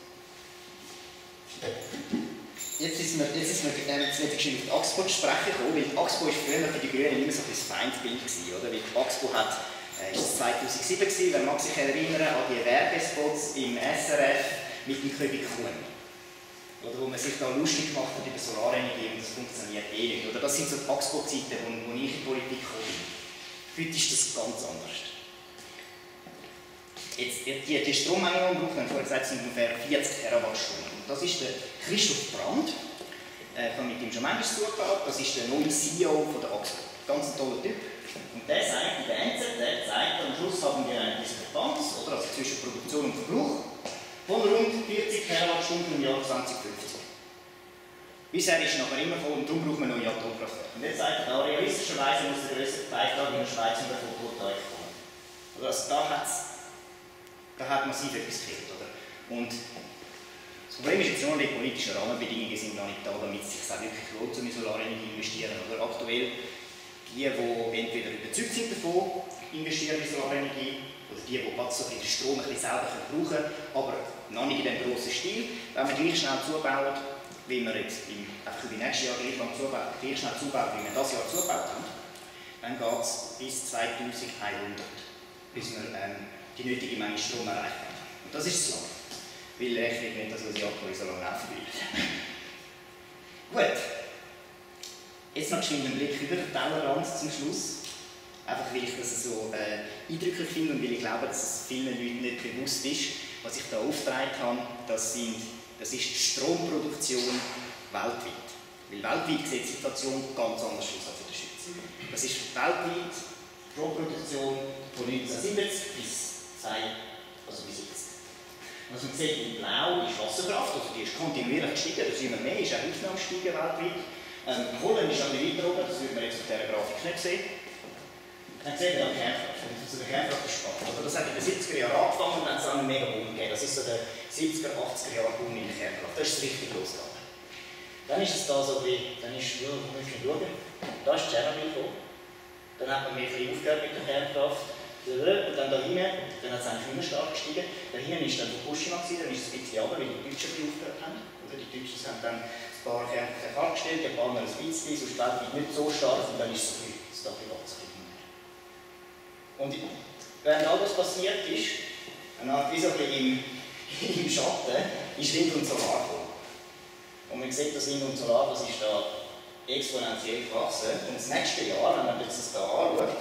Speaker 7: jetzt ist mir nicht auf die AXPO zu sprechen gekommen, weil die AXPO war früher für die Grünen immer so ein Feindbild gewesen, oder? Weil die AXPO ist 2007 gewesen, wer mag sich erinnern an die Werbespots im SRF mit dem Köbi Kuhn. Oder wo man sich da lustig gemacht hat über Solarenergie und das funktioniert eh nicht. Oder das sind so die AXPO-Zeiten, wo ich in die Politik komme. Heute ist das ganz anders. Jetzt, die Strommenge, die wir brauchen, haben vorher gesagt, sind ungefähr 40 Terawattstunden. Und das ist der Christoph Brandt. Ich habe mit ihm schon manchmal zugebaut. Das ist der neue CEO von der AXPO. Ganz ein toller Typ. Und der sagt in der NZZ, am Schluss haben wir eine Diskrepanz, oder, also zwischen Produktion und Verbrauch, von rund 40 Terawattstunden im Jahr 2050. Bisher ist nachher immer voll und darum braucht man neue Atomkraftwerke. Und jetzt sagt er, realistischerweise muss der größte Beitrag in der Schweiz und der Photovoltaik kommen. Also da hat massiv etwas gefehlt. Oder? Und das Problem ist jetzt nur, die politischen Rahmenbedingungen sind noch nicht da, damit es sich auch wirklich lohnt, um in Solarenergie investieren. Oder? Aktuell die entweder überzeugt sind davon, investieren in Solarenergie, oder die gerade so den Strom ein bisschen selber brauchen können, aber noch nicht in diesem grossen Stil. Wenn wir gleich schnell zubauen, wie wir jetzt einfach über nächstes Jahr gleich schnell zubauen, wie wir das Jahr zugebaut haben, dann geht es bis 2100, bis wir die nötige Menge Strom erreicht haben. Und das ist zu lang. Weil ich will nicht, dass unsere Akku so lange laufen will. Gut. Jetzt noch einen Blick über den Tellerrand zum Schluss. Einfach weil ich das so eindrücklich finde und weil ich glaube, dass es vielen Leuten nicht bewusst ist, was ich da aufgetragen habe. Das ist die Stromproduktion weltweit. Weil weltweit sieht die Situation ganz anders aus als in der Schweiz. Das ist weltweit Stromproduktion von 1970 bis 2017. Was man sieht in Blau ist Wasserkraft, also die ist kontinuierlich gestiegen, das ist immer mehr, ist auch heute noch gestiegen weltweit. Kohle ist ein bisschen weiter oben, das würde man jetzt auf dieser Grafik nicht sehen. Dann sehen wir die Kernkraft. Und zu der Kernkraft ist spannend. Also das hat in den 70er Jahren angefangen und dann hat es einen mega Boom gegeben. Das ist so der 70er, 80er Jahre Boom in der Kernkraft. Das ist richtig losgegangen. Dann ist es da so wie, dann ist, ja, wir müssen schauen, da ist Tschernobyl gekommen. Dann hat man ein bisschen aufgehört mit der Kernkraft. Und dann da hinten, dann hat es eigentlich immer stark gestiegen. Da hinten war dann Fukushima, dann ist es ein bisschen runter, weil die Deutschen aufgehört haben. Oder die Deutschen haben dann ein paar Kernkraftwerke abgestellt, die Japaner ein bisschen, sonst weltweit nicht so stark und dann ist es so ein bisschen und während all das passiert ist, wie so ein bisschen im Schatten, ist Wind und Solar gekommen. Und man sieht, dass Wind und Solar, das ist da exponentiell gewachsen. Und das nächste Jahr, wenn man jetzt das hier anschaut,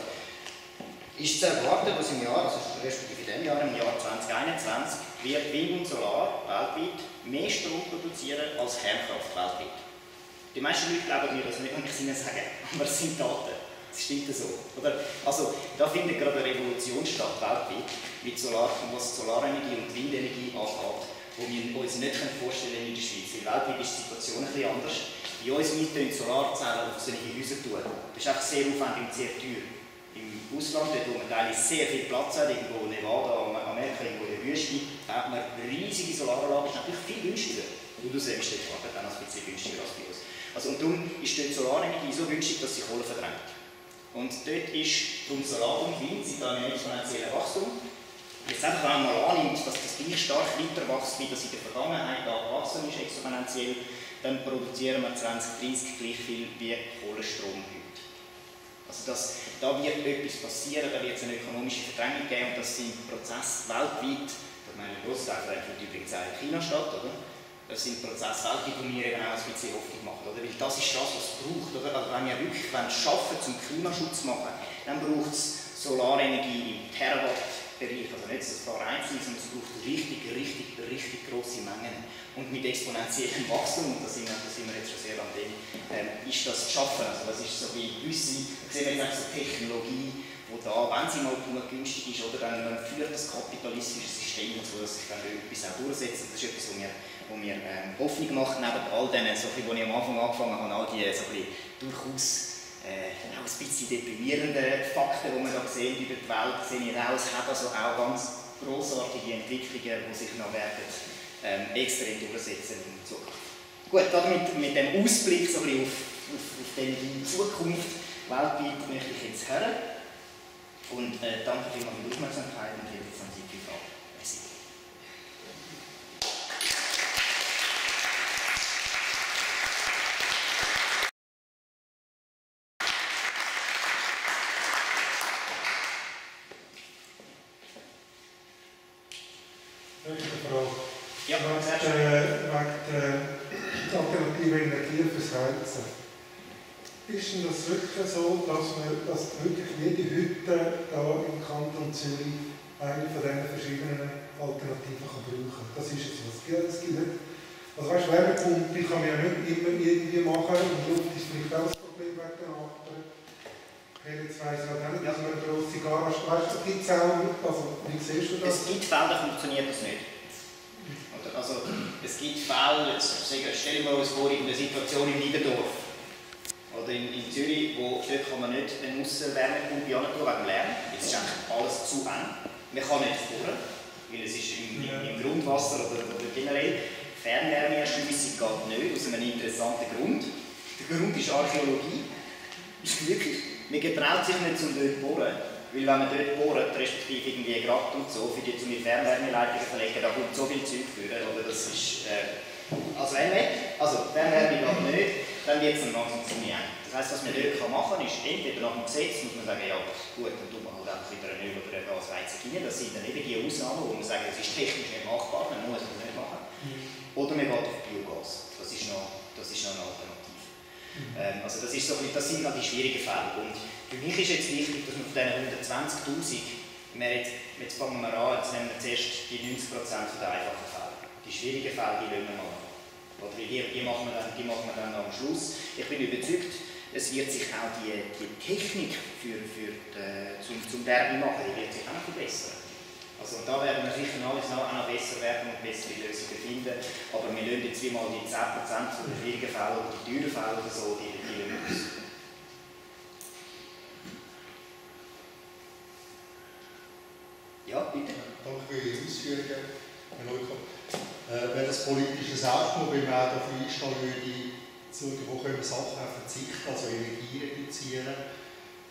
Speaker 7: ist zu erwarten, dass im Jahr, also respektive in diesem Jahr, im Jahr 2021, wird Wind und Solar weltweit mehr Strom produzieren als Kernkraft weltweit. Die meisten Leute glauben mir das nicht, wenn ich es ihnen sage, aber es sind Daten. Das stimmt so. Oder? Also, da findet gerade eine Revolution statt weltweit, mit was Solarenergie und Windenergie angeht, wo wir uns nicht vorstellen können in der Schweiz. Weil weltweit ist die Situation ein bisschen anders. Bei uns müssen Solarzellen auf solche Häuser tun. Das ist einfach sehr aufwendig und sehr teuer. Im Ausland, dort wo man teilweise sehr viel Platz hat, irgendwo in Nevada, Amerika, irgendwo in der Wüste, da hat man eine riesige Solaranlage, das ist natürlich viel günstiger. Und du selbst dort dann ein bisschen günstiger als bei uns. Also, und darum ist dort Solarenergie so günstig, dass sie Kohle verdrängt. Und dort ist darum Solar und Wind sind da ein exponentielles Wachstum. Jetzt einfach, wenn man mal annimmt, dass das gleich stark weiter wächst, wie das in der Vergangenheit gewachsen ist, exponentiell, dann produzieren wir 2030 gleich viel wie Kohlenstrom heute. Also da wird etwas passieren, da wird es eine ökonomische Verdrängung geben und das sind Prozesse weltweit, ich meine, ein Großteil findet übrigens auch in China statt, oder? Das sind Prozesse weltweit, die mir eben auch ein bisschen Hoffnung machen, oder? Weil das ist das, was es braucht, oder? Also wenn wir wirklich schaffen, zum Klimaschutz zu machen, dann braucht es Solarenergie im Terawatt-Bereich, also nicht ein paar Einzelne, sondern es braucht richtig grosse Mengen. Und mit exponentiellem Wachstum, und da sind wir jetzt schon sehr an dem, ist das zu schaffen. Also das ist so wie gewisse, sehen wir jetzt so Technologie, wo da, wenn sie mal genug günstig ist, oder dann führt das kapitalistische System dazu, dass sich dann etwas auch durchsetzt. Das ist etwas, wo mir Hoffnung macht, neben all denen, so ein bisschen, wo ich am Anfang angefangen habe, all die so ein bisschen, durchaus auch ein bisschen deprimierenden Fakten, die wir da sehen über die Welt, sehe ich auch, es hat also auch ganz grossartige Entwicklungen, die sich noch werden extrem durchsetzen in der Zukunft. Gut, damit mit dem Ausblick so ein bisschen auf die Zukunft weltweit möchte ich jetzt hören. Und danke vielmals für die Aufmerksamkeit und jetzt an Sie die Frage. Merci.
Speaker 2: Ja, wegen der alternativen Energie fürs Heizen. Ist denn das wirklich so, dass wirklich jede Hütte hier im Kanton Zürich eine von diesen verschiedenen Alternativen brauchen kann? Das ist es. Es gibt nicht. Also weißt, Wärmepumpe kann man ja nicht immer irgendwie machen und Luft ist vielleicht auch das Problem wegen den Nachbarn. Jetzt weiss ich auch nicht, dass man eine grosse Garage, weißt du, gibt es auch, also wie siehst du das?
Speaker 7: Es gibt Fälle, da funktioniert das nicht. Also, es gibt Fälle, stellen wir uns vor, in einer Situation in Niederdorf oder in Zürich, dort kann man nicht eine Aussenwärmepumpe antun wegen Lärm. Jetzt ist eigentlich alles zu eng. Man kann nicht fahren, weil es ist im Grundwasser oder generell. Fernwärmeerschliessung geht nicht, aus einem interessanten Grund. Der Grund ist Archäologie. Ist wirklich, man getraut sich nicht, um dort zu bohren. Weil wenn man dort bohrt, respektive irgendwie Gratt und so, für die zum Fernwärmeleitungen verlegen, da kommt so viel Zeug führen, oder das ist, Fernwärme geht nicht, dann wird es dann langsam ziemlich eng. Das heisst, was man dort machen kann, ist, entweder nach dem Gesetz muss man sagen, ja gut, dann tut man halt einfach wieder ein Öl oder ein Gasheizung rein, das sind dann eben die Ausnahmen, wo man sagt, es ist technisch nicht machbar, dann muss man es nicht machen. Oder man geht auf Biogas, das ist noch eine Alternative. Also das sind noch die schwierigen Fälle. Und für mich ist jetzt wichtig, dass wir von diesen 120'000, jetzt fangen wir an, jetzt nehmen wir zuerst die 90% der einfachen Fälle. Die schwierigen Fälle, die wollen wir machen. Oder die machen wir dann am Schluss. Ich bin überzeugt, es wird sich auch die Technik zum Wärme machen, die wird sich auch noch verbessern. Also da werden wir sicher alles noch besser werden und bessere Lösungen finden. Aber wir lassen jetzt mal die 10% von den schwierigen Fällen oder die teuren Fälle oder so, die lassen wir aus. Ja, bitte.
Speaker 8: Danke für Ihre Ausführungen, Herr Neukomm. Wenn das politische Selbstmobil auch dafür einstehen würde, wo können wir Sachen auch verzichten, also Energie reduzieren,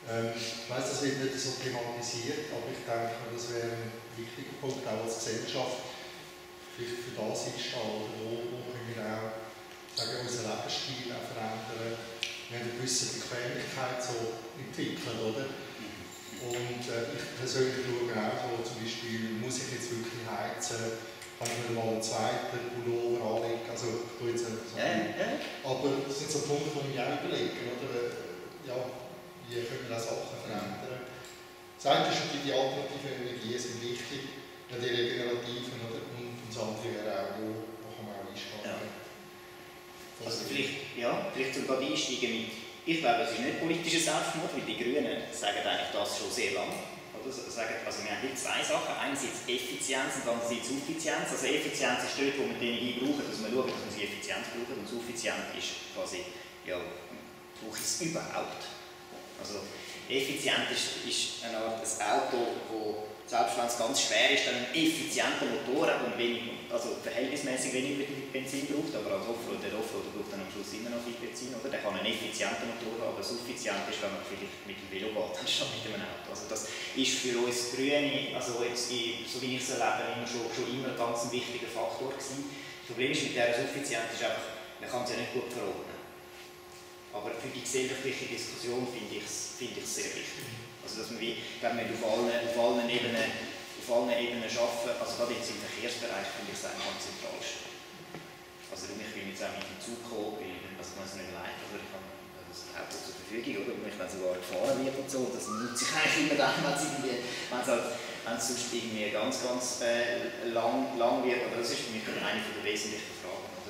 Speaker 8: Ich weiss, das wird nicht so thematisiert, aber ich denke, das wäre ein wichtiger Punkt, auch als Gesellschaft, vielleicht für das einstehen, oder wo können wir auch sagen, unseren Lebensstil auch verändern. Wir haben eine gewisse Bequemlichkeit so entwickelt, oder? Und ich persönlich schaue auch so, zum Beispiel, muss ich jetzt wirklich heizen, kann ich mir mal einen zweiten Pullover anlegen, also ich tue jetzt so. Aber das sind so Punkte, die ich auch überlege, oder? Ja, wie können wir auch Sachen verändern? Das eine ist natürlich, die alternativen Energien sind wichtig, die regenerativen, oder? Und das andere wäre auch, wo kann man auch einsteigen.
Speaker 7: Ja. Also vielleicht sogar einsteigen mit, ich glaube, es ist nicht politischer Selbstmord, weil die Grünen sagen eigentlich das schon sehr lange. Oder? Also wir haben hier zwei Sachen, einerseits Effizienz und andererseits Suffizienz. Also Effizienz ist dort, wo wir die Energie brauchen, dass wir schauen, dass wir sie effizient brauchen, und Suffizienz ist quasi, ja, brauche ich es überhaupt? Also effizient ist eine Art ein Auto, wo selbst wenn es ganz schwer ist, dann einen effizienten Motor hat und also verhältnismäßig wenig Benzin braucht, aber als Offroader braucht dann am Schluss immer noch viel Benzin, oder? Der kann einen effizienten Motor haben, aber suffizient ist, wenn man vielleicht mit dem Velo geht, anstatt mit einem Auto. Also das ist für uns Grüne, also jetzt so wie ich es erlebe, schon immer ein ganz wichtiger Faktor gewesen. Das Problem ist mit dieser Suffizienz ist einfach, man kann es ja nicht gut verordnen. Aber für die gesellschaftliche Diskussion finde ich es sehr wichtig. Also dass wir auf allen Ebenen arbeiten, also gerade jetzt im Verkehrsbereich finde ich es eigentlich am zentralsten. Also ich bin jetzt auch mit dem Zug gekommen, also man es nicht leid, aber ich habe das Auto zur Verfügung, oder? Und ich dann sogar gefahren wird und so, das nutze ich eigentlich immer dann, wenn es sonst irgendwie ganz lang wird, aber das ist für mich eine der wesentlichen Fragen, oder?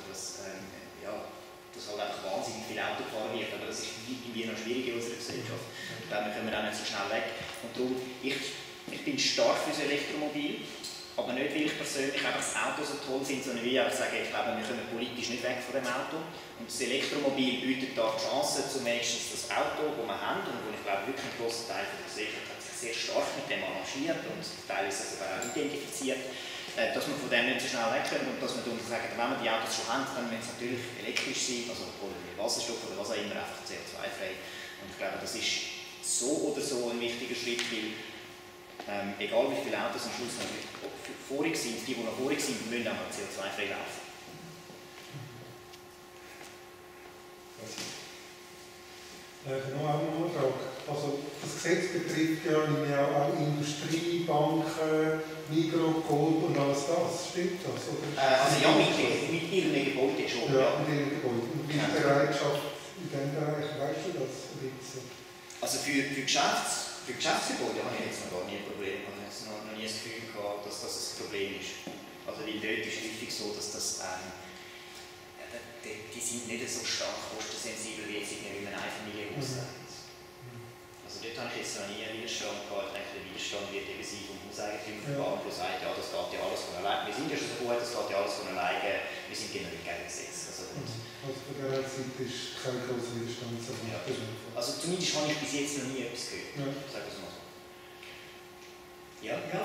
Speaker 7: Dass halt einfach wahnsinnig viel Auto gefahren wird, aber das ist irgendwie noch schwierig in unserer Gesellschaft. Da kommen wir auch nicht so schnell weg. Und darum, ich bin stark für das Elektromobil, aber nicht, weil ich persönlich einfach das Auto so toll finde, sondern weil ich einfach sage, ich glaube, wir kommen politisch nicht weg von dem Auto. Und das Elektromobil bietet da die Chance, zumindest das Auto, das wir haben, und wo ich glaube, wirklich ein grosser Teil der Gesellschaft hat sich sehr stark mit dem arrangiert und teilweise sogar auch identifiziert, dass wir von dem nicht so schnell wegkommen und dass wir sagen, wenn wir die Autos schon haben, dann müssen sie natürlich elektrisch sein, also mit Wasserstoff oder was auch immer, einfach CO2-frei. Und ich glaube, das ist so oder so ein wichtiger Schritt, weil egal wie viele Autos am Schluss noch vorig sind, die noch vorig sind, müssen auch CO2-frei laufen.
Speaker 2: Noch eine Frage. Also das Gesetz betrifft ja auch Industrie, Banken, Migros, Coop und alles das. Stimmt das? Oder?
Speaker 7: Also ja, mit ihren Gebäuden schon.
Speaker 2: Ja, mit ihren Gebäuden. Und wie die Bereitschaft in diesem Bereich, weißt du das?
Speaker 7: Also für Geschäftsgebäude habe ich jetzt noch gar nie ein Problem. Ich habe jetzt noch nie das Gefühl gehabt, dass das ein Problem ist. Also weil dort ist es häufig so, dass das die sind nicht so stark kostensensibel wie jetzt in einem Einfamilienhaus. Also dort habe ich jetzt noch nie einen Widerstand gehabt. Ich denke, der Widerstand wird eben sein vom Hauseigentümer verbaut, der sagt, ja, das geht ja alles von alleine. Wir sind ja schon so gut, das geht ja alles von alleine. Wir sind generell gegen Gesetz. Also
Speaker 2: von der Seite ist kein großer Widerstand.
Speaker 7: Ja. Also zumindest habe ich bis jetzt noch nie etwas gehört. Ja. Sagen wir es mal so. Ja?
Speaker 3: Ja,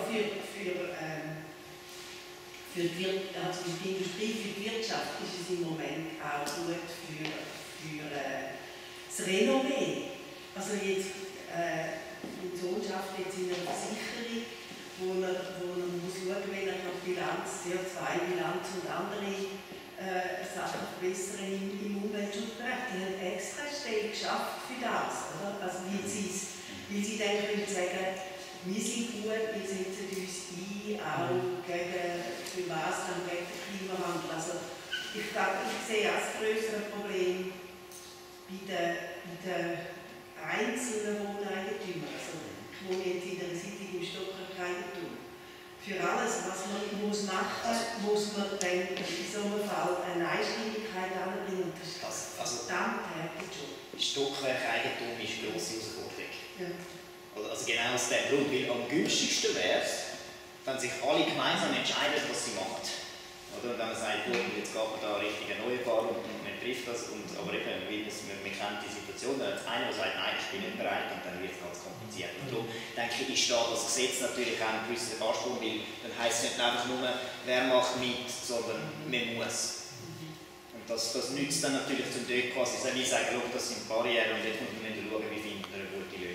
Speaker 3: für die Industrie, für die Wirtschaft ist es im Moment auch gut für das Renommee. Also jetzt, mein Sohn arbeitet jetzt in einer Versicherung, wo er muss schauen, wenn er noch Bilanz, CO2-Bilanz und andere Sachen verbessern im Umweltschutzbereich. Die haben extra Stelle geschafft für das. Oder? Also weil sie dann können sagen, wir sind gut, wir setzen uns ein, auch für Maßnahmen gegen den Klimawandel. Also ich glaube, ich sehe als größeres Problem bei den einzelnen Wohneigentümern. Also ich wohne jetzt in der Siedlung im Stockwerkeigentum. Für alles, was man machen muss, muss man dann in so einem Fall eine Einstimmigkeit anbringen. Das ist verdammt härter Job.
Speaker 7: Stockwerkeigentum ist eine grosse Herausforderung.
Speaker 3: Ja.
Speaker 7: Also genau aus dem Grund, weil am günstigsten wäre es, wenn sich alle gemeinsam entscheiden, was sie machen. Oder? Und wenn man sagt, gut, jetzt geht man da Richtung Erneuerbar und man trifft das, aber eben, wir kennen die Situation, wenn einer sagt, nein, ich bin nicht bereit, und dann wird es ganz kompliziert. Und darum denke ich, ist da das Gesetz natürlich auch einen gewissen Anspruch, weil dann heisst es nicht einfach nur, wer macht mit, sondern man muss. Und das nützt dann natürlich zum dort quasi, wie sagen, das sind Barrieren und jetzt muss man schauen, wie findet man eine gute Lösung.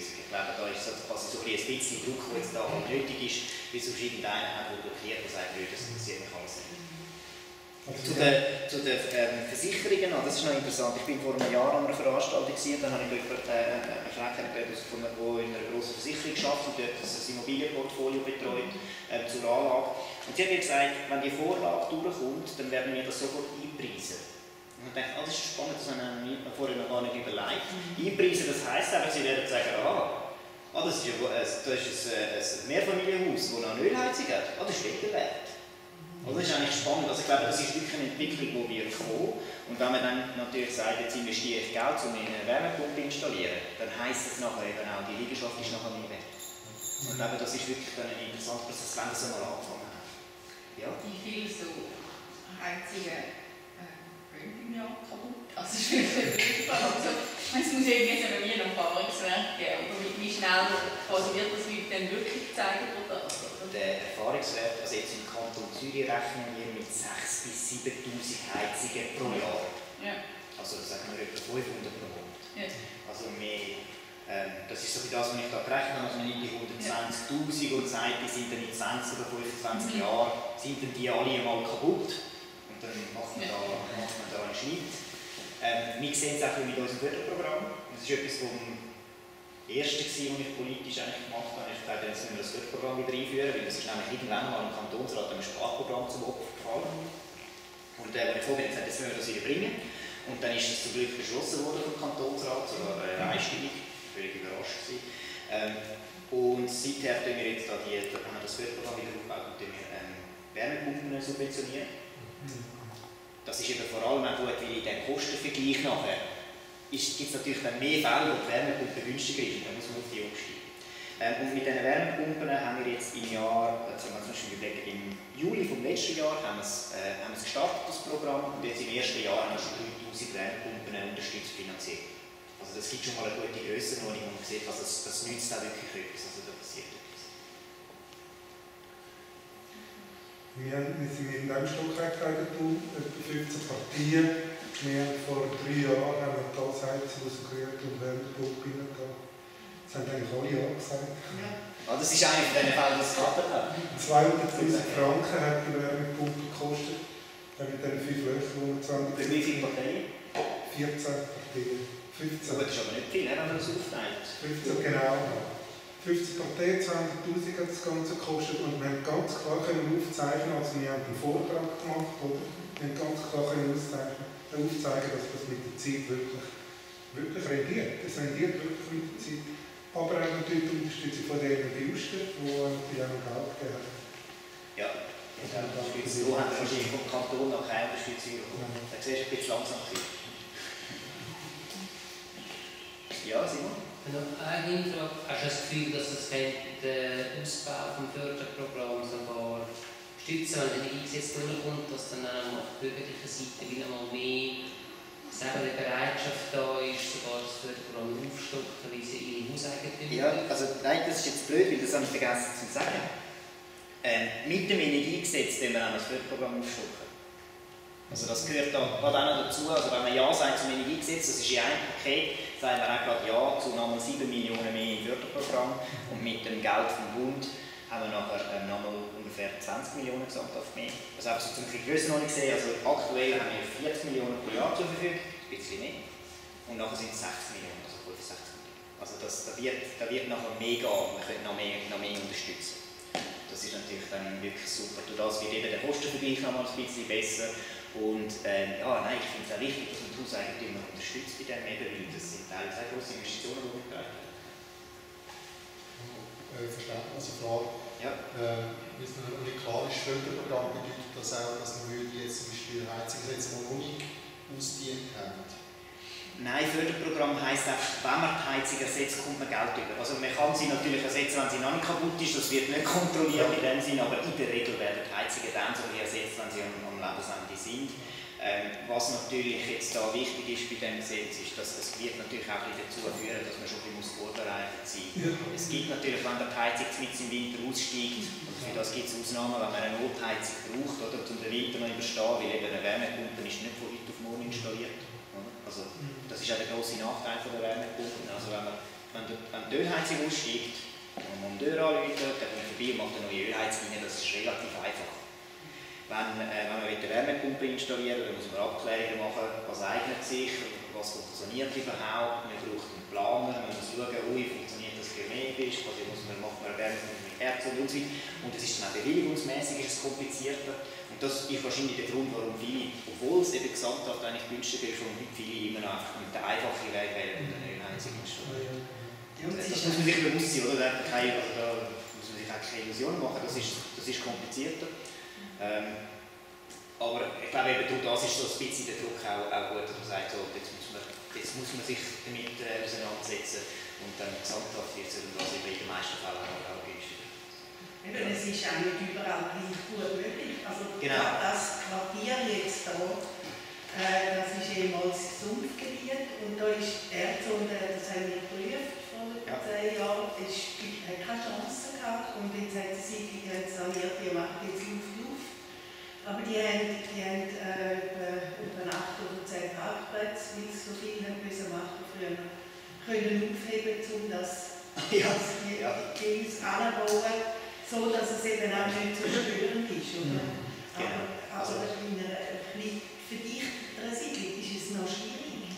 Speaker 7: Lösung. Ich glaube, da ist quasi so ein bisschen Druck, der jetzt da nötig ist, weil sonst irgendeiner hat, der blockiert und sagt, das interessiert mich alles nicht. Zu den Versicherungen noch, das ist noch interessant. Ich war vor einem Jahr an einer Veranstaltung und dann habe ich eine Frau kennengelernt, die in einer grossen Versicherung arbeitet und dort das Immobilienportfolio betreut zur Anlage. Und sie hat mir gesagt, wenn die Vorlage durchkommt, dann werden wir das sofort einpreisen. Und ich dachte, das ist spannend, das haben wir vorher noch gar nicht überlegt. Einpreisen, das heisst aber, sie werden sagen, das ist ein Mehrfamilienhaus, das noch eine Ölheizung hat. Das ist weggelegt. Also das ist eigentlich spannend. Also ich glaube, das ist wirklich eine Entwicklung, die wird kommen. Und wenn man dann natürlich sagt, jetzt investiere ich Geld, um eine Wärmepumpe zu installieren, dann heisst das nachher eben auch, die Liegenschaft ist nachher mehr wert. Und ich glaube, das ist wirklich dann ein interessanter Prozess, wenn das einmal angefangen hat. Ja?
Speaker 9: Wie viele so Heizungen gehen im Jahr kaputt? Also es ist wirklich also, es muss irgendwie so ein Erfahrungswert geben. Aber wie schnell wird das Leute dann wirklich zeigen?
Speaker 7: Der Erfahrungswert, also jetzt im Kanton Zürich rechnen wir mit 6'000 bis 7'000 Heizungen pro Jahr. Ja. Also sagen wir etwa 500 pro Monat. Ja. Also mehr, das ist so wie das, was ich da gerechnet habe, also man nimmt die 120'000 und sagt, die sind dann in 20 oder 25 Jahren, sind dann die alle einmal kaputt. Und dann macht man da einen Schnitt. Wir sehen es auch mit unserem Förderprogramm. Das ist etwas, das erste, was ich politisch eigentlich gemacht habe, ist, dass wir das Förderprogramm wieder einführen, weil es ist nämlich irgendwann mal im Kantonsrat ein Sprachprogramm zum Opfer gefallen. Und ich habe gesagt, jetzt müssen wir das wieder bringen. Und dann ist das zum Glück beschlossen worden vom Kantonsrat, sogar einstimmig, völlig überrascht gewesen. Und seither haben wir jetzt das Förderprogramm wieder aufgebaut und Wärmepumpen subventionieren. Das ist eben vor allem auch gut, weil in diesem Kostenvergleich nachher gibt es natürlich dann mehr Fälle, wo die Wärmepumpe günstiger ist, dann muss man auf die umsteigen. Und mit diesen Wärmepumpen haben wir jetzt im Jahr, im Juli vom letzten Jahr haben wir es gestartet, das Programm, und jetzt im ersten Jahr haben wir schon 3000 Wärmepumpen unterstützt finanziert. Also das gibt schon mal eine gute Grössenordnung, und man sieht, also das nützt auch wirklich etwas, also da passiert etwas.
Speaker 2: Wir sind mit dem Stockwerkeigentum etwa 15 Partien. Vor 3 Jahren haben wir Gasheizung rausgerührt und Wärmepumpe reingetan. Das haben eigentlich alle Ja gesagt.
Speaker 7: Ja. Das ist eigentlich in den Fällen, das geklappt hat.
Speaker 2: 200'000 Franken hat die Wärmepumpe gekostet. Mit den 5 Löchern, die wir
Speaker 7: Für wie viele Parteien?
Speaker 2: 14 Parteien. 15.
Speaker 7: Aber das ist aber nicht viel, wenn man das aufteilt.
Speaker 2: 15, genau. 50 Parteien, 200'000 hat das Ganze gekostet, und wir haben ganz klar aufzeichnen, also wir haben einen Vortrag gemacht, oder? Wir haben ganz klar aufzeigen, dass das mit der Zeit wirklich rendiert. Es rendiert wirklich mit der Zeit. Aber auch natürlich die Unterstützung von den Energieuster, die natürlich auch noch Geld gegeben haben.
Speaker 7: Ja, so haben wir wahrscheinlich vom Kanton noch keine Unterstützung bekommen. Da siehst du ein bisschen langsam. Ja, Simon?
Speaker 4: Eine Frage. Hast du das Gefühl, dass es den Ausbau des Förderprogramms sogar stützen, wenn der Energiegesetz durchkommt, dass dann auch auf der bürgerlichen Seite wieder mal mehr die Bereitschaft da ist, sogar das Förderprogramm aufstocken, wie sie ihre Hauseigentümer?
Speaker 7: Ja, also nein, das ist jetzt blöd, weil das habe ich vergessen zu sagen. Mit dem Energiegesetz können wir auch das Förderprogramm aufstocken. Also das gehört da gerade auch noch dazu, also wenn man Ja sagt zum Energiegesetz, das ist ja ein Paket, sagen wir auch gerade Ja zu nochmal 7 Millionen mehr im Förderprogramm, und mit dem Geld vom Bund haben wir nachher nochmal ungefähr 20 Millionen gesamthaft mehr. Also einfach so zum Grössenordnung gesehen, also aktuell haben wir 40 Millionen pro Jahr zur Verfügung, ein bisschen mehr, und nachher sind es 60 Millionen, also 65 Millionen. Also da wird nachher mehr gehen, wir können noch mehr unterstützen. Das ist natürlich dann wirklich super. Durch das wird eben der Kostenvergleich nochmal ein bisschen besser. Und ich finde es auch wichtig, dass man die Hauseigentümer unterstützt bei dem, weil das sind teilweise auch grosse Investitionen, die wir getragen haben.
Speaker 8: Verständnisfrage.
Speaker 7: Ja.
Speaker 8: Weil es noch nicht klar ist, Förderprogramm bedeutet das auch, dass wir jetzt zum Beispiel Heizungsgesetze noch nicht ausgedient haben?
Speaker 7: Nein, Förderprogramm heisst einfach, wenn man die Heizung ersetzt, kommt man Geld über. Also man kann sie natürlich ersetzen, wenn sie noch nicht kaputt ist, das wird nicht kontrolliert in dem Sinn, aber in der Regel werden die Heizungen dann so ersetzt, wenn sie am Lebensende sind. Was natürlich jetzt da wichtig ist bei dem Gesetz, ist, dass es wird natürlich auch dazu führen, dass man schon ein bisschen vorbereitet sein muss. Ja. Es gibt natürlich, wenn der Heizung mit im Winter aussteigt, und für das gibt es Ausnahmen, wenn man eine Notheizung braucht, oder um den Winter noch überstehen, weil eben eine Wärmepumpe ist nicht von heute auf morgen installiert. Also, das ist auch der grosse Nachteil der Wärmepumpen. Also wenn man wenn die Ölheizung aussteigt, kann man die Tür anrufen, dann kommt man vorbei und macht eine neue Ölheizung rein, das ist relativ einfach. Wenn man eine Wärmepumpe installieren will, dann muss man Abklärungen machen, was eignet sich, was funktioniert überhaupt, man braucht einen Planer, man muss schauen, funktioniert das geometrisch, also macht man eine Wärmepumpe mit Erz und so weiter. Und es ist dann auch bewilligungsmäßig komplizierter. Und das ist wahrscheinlich der Grund, warum viele, obwohl es eben gesamthaft eigentlich günstiger ist, warum viele immer noch einfach mit der einfachen Weg wählen und eine Ölheizung installieren. Das muss man sich bewusst sein, oder? Da muss man sich auch keine Illusionen machen, das ist komplizierter. Aber ich glaube, eben durch das ist so ein bisschen der Druck auch gut, dass man sagt, so, jetzt muss man sich damit auseinandersetzen und dann gesamthaft wird es in den meisten Fällen auch günstiger.
Speaker 3: Eben, es ist auch nicht überall gleich gut möglich. Also
Speaker 7: genau.
Speaker 3: Das Quartier jetzt da, das ist ehemals Sumpfgebiet und da ist Erdzone, das haben wir geprüft vor 10 Jahren, es hat keine Chance gehabt und jetzt hat sie saniert, die macht jetzt Luft. Aber die haben über 8 oder 10 Parkplätze, weil sie so viel müssen machen früher, können aufheben, um das die Dings anbauen, so dass es eben auch nicht so störend ist. Oder? Aber in einer verdichteren Siedlung ist es noch schwierig.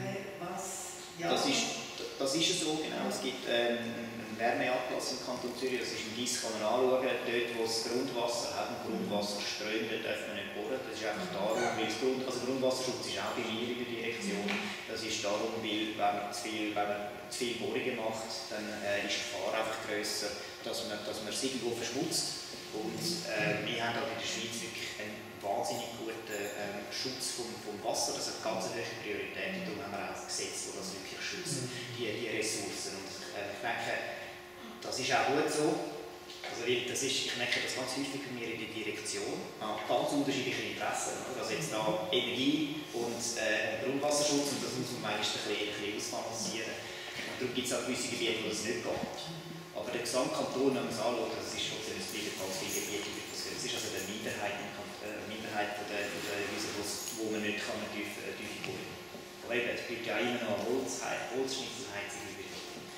Speaker 7: Das ist so, genau. Es gibt einen Wärmeablass im Kanton Zürich, das ist im Gieß, kann man anschauen. Dort, wo es Grundwasser hat und Grundwasser strömt, dort darf man nicht bohren. Das ist einfach darum, weil Grundwasserschutz ist auch bei mir in der Direktion. Das ist darum, weil wenn man zu viel Bohrungen macht, dann ist die Gefahr einfach grösser, dass man es irgendwo verschmutzt. Und wir haben auch in der Schweiz wirklich einen wahnsinnig guten Schutz vom Wasser. Das hat ganz eine hohe Priorität. Und darum haben wir auch ein Gesetz, das das wirklich schützt, die Ressourcen. Und ich denke, das ist auch gut so. Also ich merke das ganz häufig bei mir in der Direktion. Ganz unterschiedliche Interessen. Also jetzt da Energie und Grundwasserschutz, und das muss man manchmal ein bisschen ausbalancieren. Und darum gibt es auch gewisse Gebiete, wo das nicht geht. Aber der Gesamtkanton, wenn man es anschaut, das ist trotzdem ein Gebiet, das ist also eine Minderheit von der Häuser, wo man nicht kann tiefe bohren kann. Aber eben, es bleibt ja immer noch Holzschnitzelheizung übrig.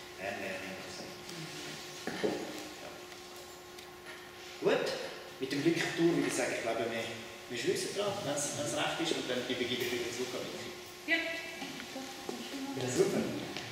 Speaker 7: Gut, mit dem Glücktour würde ich sagen, ich glaube, wir schließen dran, wenn es recht ist, und dann übergebe ich wieder zurück an Michi.
Speaker 1: Ja.
Speaker 6: Ja, super.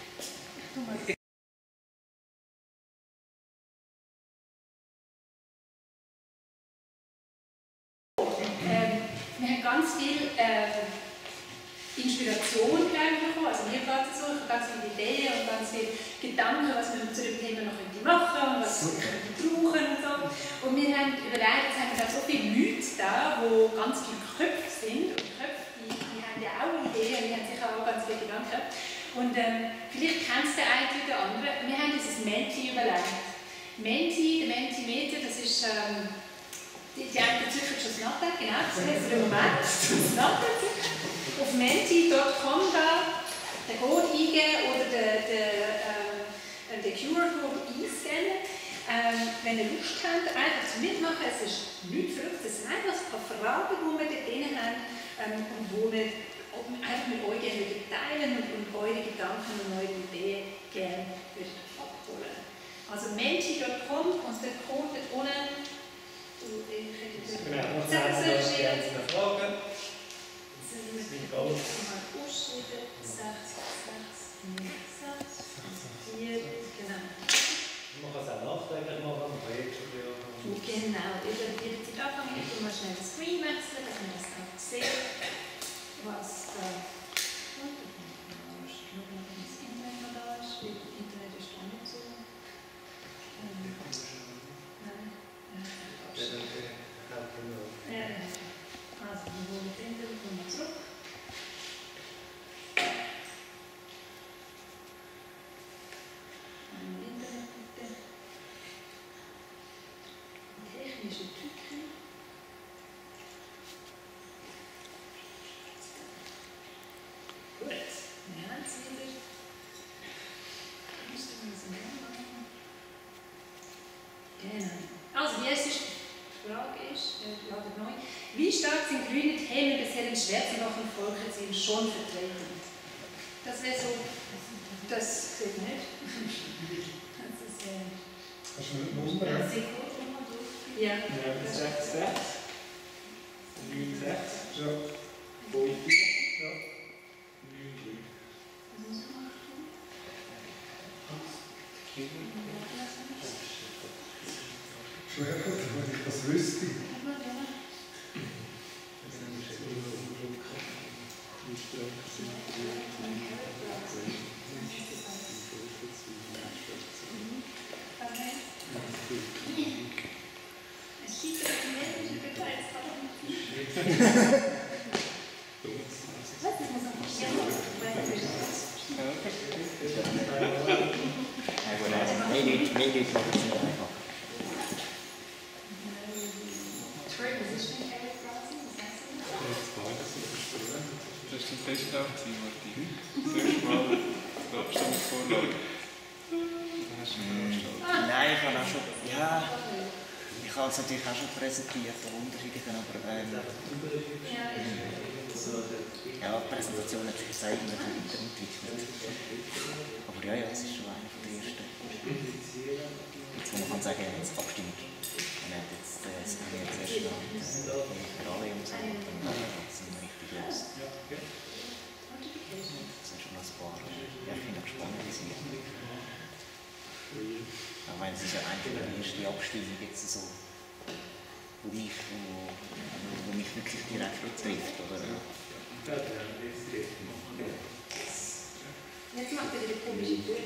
Speaker 1: Wir haben ganz viel Inspiration bekommen, also mir geht es so, ich habe ganz viele Ideen und ganz viele Gedanken, was wir zu dem Thema noch machen können und was wir brauchen und so. Und wir haben überlegt, jetzt haben wir so viele Leute da, die ganz viele Köpfe sind, und Köpfe, die haben ja auch Ideen, die haben sicher auch ganz viele Gedanken. Und vielleicht kennst du den einen oder anderen, wir haben dieses Menti überlegt. Der Mentimeter, das ist... Die einen züchten schon das Natter, genau, das heißt im Moment, das Natter. Auf menti.com da den Code eingeben oder den QR-Code einscannen. Wenn ihr Lust habt, einfach zu mitmachen, es ist nichts Verrücktes, es sind einfach ein paar Fragen, die wir dort drin haben und wo wir einfach mit euch gerne teilen und eure Gedanken und eure Ideen gerne abholen. Also menti.com und der Code dort unten.
Speaker 6: Genau, noch eine Frage. Man kann es auch nachträglich machen, man kann jetzt schon
Speaker 1: Genau, über die Zeit anfangen. Ich tue mal schnell den Screen wechseln, dass man das auch sieht, was da kommt. Ich schaue mal, ob das Internet noch da ist, weil das Internet ist auch nicht so. Ja, also wir wollen das Internet nochmal zurück. Einmal Internet bitte. Technische Tücken. Gut, wir haben es wieder. Müssen wir das machen? Genau. Also die erste Frage ist, neu. Wie stark sind grüne Themen des Herrn Schwarzenbach und Volkertsinn schon vertreten? Das wäre so, das seht ihr nicht. Das ist,
Speaker 2: hast du eine Nummer?
Speaker 1: ja.
Speaker 6: Ja, 6, 6. 9, 6.
Speaker 2: Ja.
Speaker 6: 5, 4.
Speaker 2: Ja.
Speaker 6: 9, 3.
Speaker 2: Schwer, wenn ich das wüsste.
Speaker 10: Das ist ein Festlauf, Martin. Das erste Mal die Abstimmungsvorlage. Da hast du eine Veranstaltung.
Speaker 7: Nein, ich habe auch schon. Ja, ich habe es natürlich auch schon präsentiert, der Unterschiede, aber ja, die Präsentation hat sich sehr weiterentwickelt. Aber ja, es ist schon einer der ersten. Jetzt muss man sagen, jetzt Abstimmung. Man hat jetzt das erste Mal mit Liberalen und so, und dann sind wir richtig los. Das sind schon noch ein paar. Ja, ich bin auch gespannt, wie sie sind. Ich meine, es ist ja eigentlich die erste Abstimmung jetzt so, wo mich wirklich direkt betrifft, oder?
Speaker 1: Jetzt macht er die komische Tür.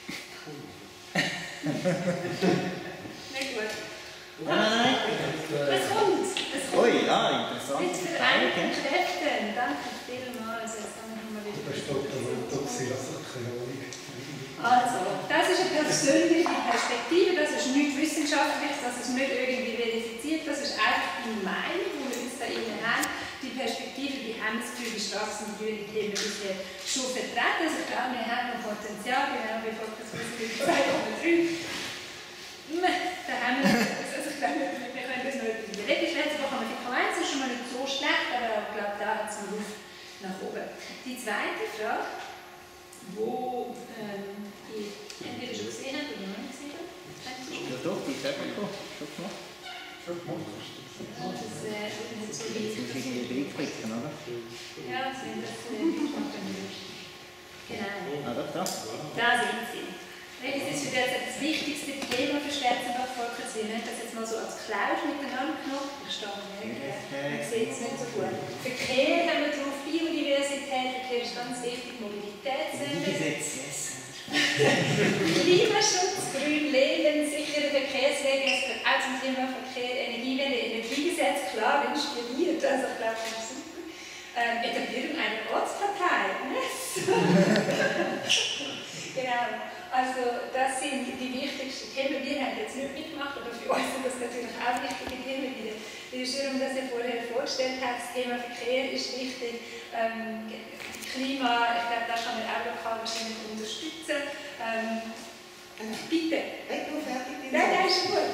Speaker 1: Nicht gut.
Speaker 7: Nein.
Speaker 1: Es kommt.
Speaker 7: Ui, ja, interessant.
Speaker 1: Mit vereinten Kräften. Danke vielmals. Jetzt haben wir mal wieder.
Speaker 2: Das ist doch der Lotto, also keine Ahnung.
Speaker 1: Also, das ist eine persönliche Perspektive, das ist nicht wissenschaftlich, das ist nicht irgendwie verifiziert, das ist einfach die Meinung, die wir uns da innen haben. Die Perspektive, die haben es für die Straßen- und Grüne-Themen bisher schon vertreten. Also ich glaube, wir haben noch Potenzial, genau wie Volkswirtschaft 2,3. Da haben wir, also ich glaube, wir können das noch irgendwie reden. Letzte Woche haben wir die K1, das ist schon mal nicht so schlecht, aber ich glaube, da hat es noch Luft nach oben. Die zweite Frage, wo ich entweder schon gesehen habe oder noch nicht gesehen habe.
Speaker 7: Ja, doch, die ist einfach schon gemacht.
Speaker 2: Schon gemacht.
Speaker 1: Das ist so wie...
Speaker 7: Jetzt muss ich die Bildflicken, oder?
Speaker 1: Ja, das sind das genau.
Speaker 7: Ah, doch, da.
Speaker 1: Da sind sie. Das ist für das wichtigste Thema für Schwarzenbach Volkswirtschaft. Wir haben das jetzt mal so als Cloud miteinander genommen. Ich stehe nicht, man sieht es nicht so gut. Verkehr haben wir drauf, Biodiversität, Verkehr ist ganz wichtig, Mobilitätswende. Klimaschutz, grün leben, sichere Verkehrswege, es gehört auch zum Thema Verkehr, Energiewende, Energiegesetz, klar, inspiriert, also ich glaube, das ist super. Etablierung einer Ortspartei, genau, also das sind die wichtigsten Themen. Wir haben jetzt nicht mitgemacht, aber für uns sind das natürlich auch wichtige Themen, wie die Schirm das ja vorher vorgestellt hat. Das Thema Verkehr ist wichtig. Klima, ich glaube, das kann man auch lokal wahrscheinlich unterstützen. Bitte.
Speaker 11: Wenn du fertig bist.
Speaker 1: Nein, ist gut.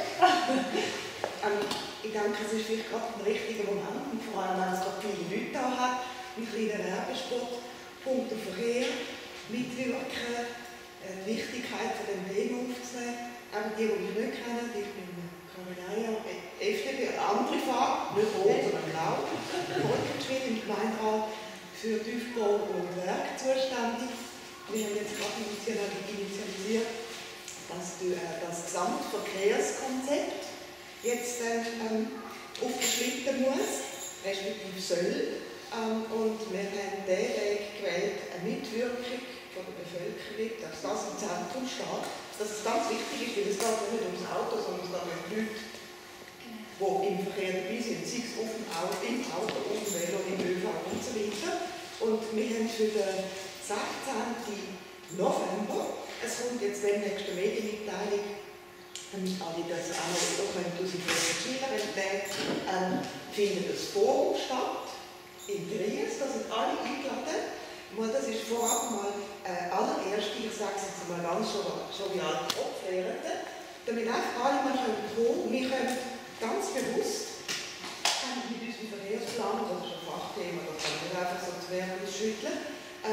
Speaker 11: Ich denke, es ist vielleicht gerade ein richtiger Moment, und vor allem, wenn es gerade viele Leute da hat, ein kleiner Werbespot, Punkt auf Verkehr, mitwirken, die Wichtigkeit von dem Thema aufzunehmen. Auch die mich nicht kennen, ich bin Carolina, FDP, andere Farbe, nicht rot, sondern blau, Volkswirtschaft im Gemeinderat für Tiefbau und Werk zuständig. Wir haben jetzt gerade initialisiert, dass das Gesamtverkehrskonzept jetzt auf den Schlitten muss, respektive soll. Und wir haben den Weg gewählt, eine Mitwirkung von der Bevölkerung, dass das im Zentrum steht. Dass es ganz wichtig ist, weil es geht nicht ums Auto, sondern es geht um die Leute, die im Verkehr dabei sind, sei es auf dem Auto, im Auto, auf dem Velo, im ÖV und so weiter. Und wir haben für den 16. November, es kommt jetzt demnächst eine Medienmitteilung, damit alle das auch noch aus dem Schülerentweg findet das Forum statt in Dries, da sind alle eingeladen. Das ist vorab mal allererste, ich sage es jetzt mal ganz jovial, Opferende, damit einfach alle mal kommen. Wir können ganz bewusst mit unserem Verkehrsplan, das ist ein Fachthema, das kann man nicht einfach so zu Werbung schütteln,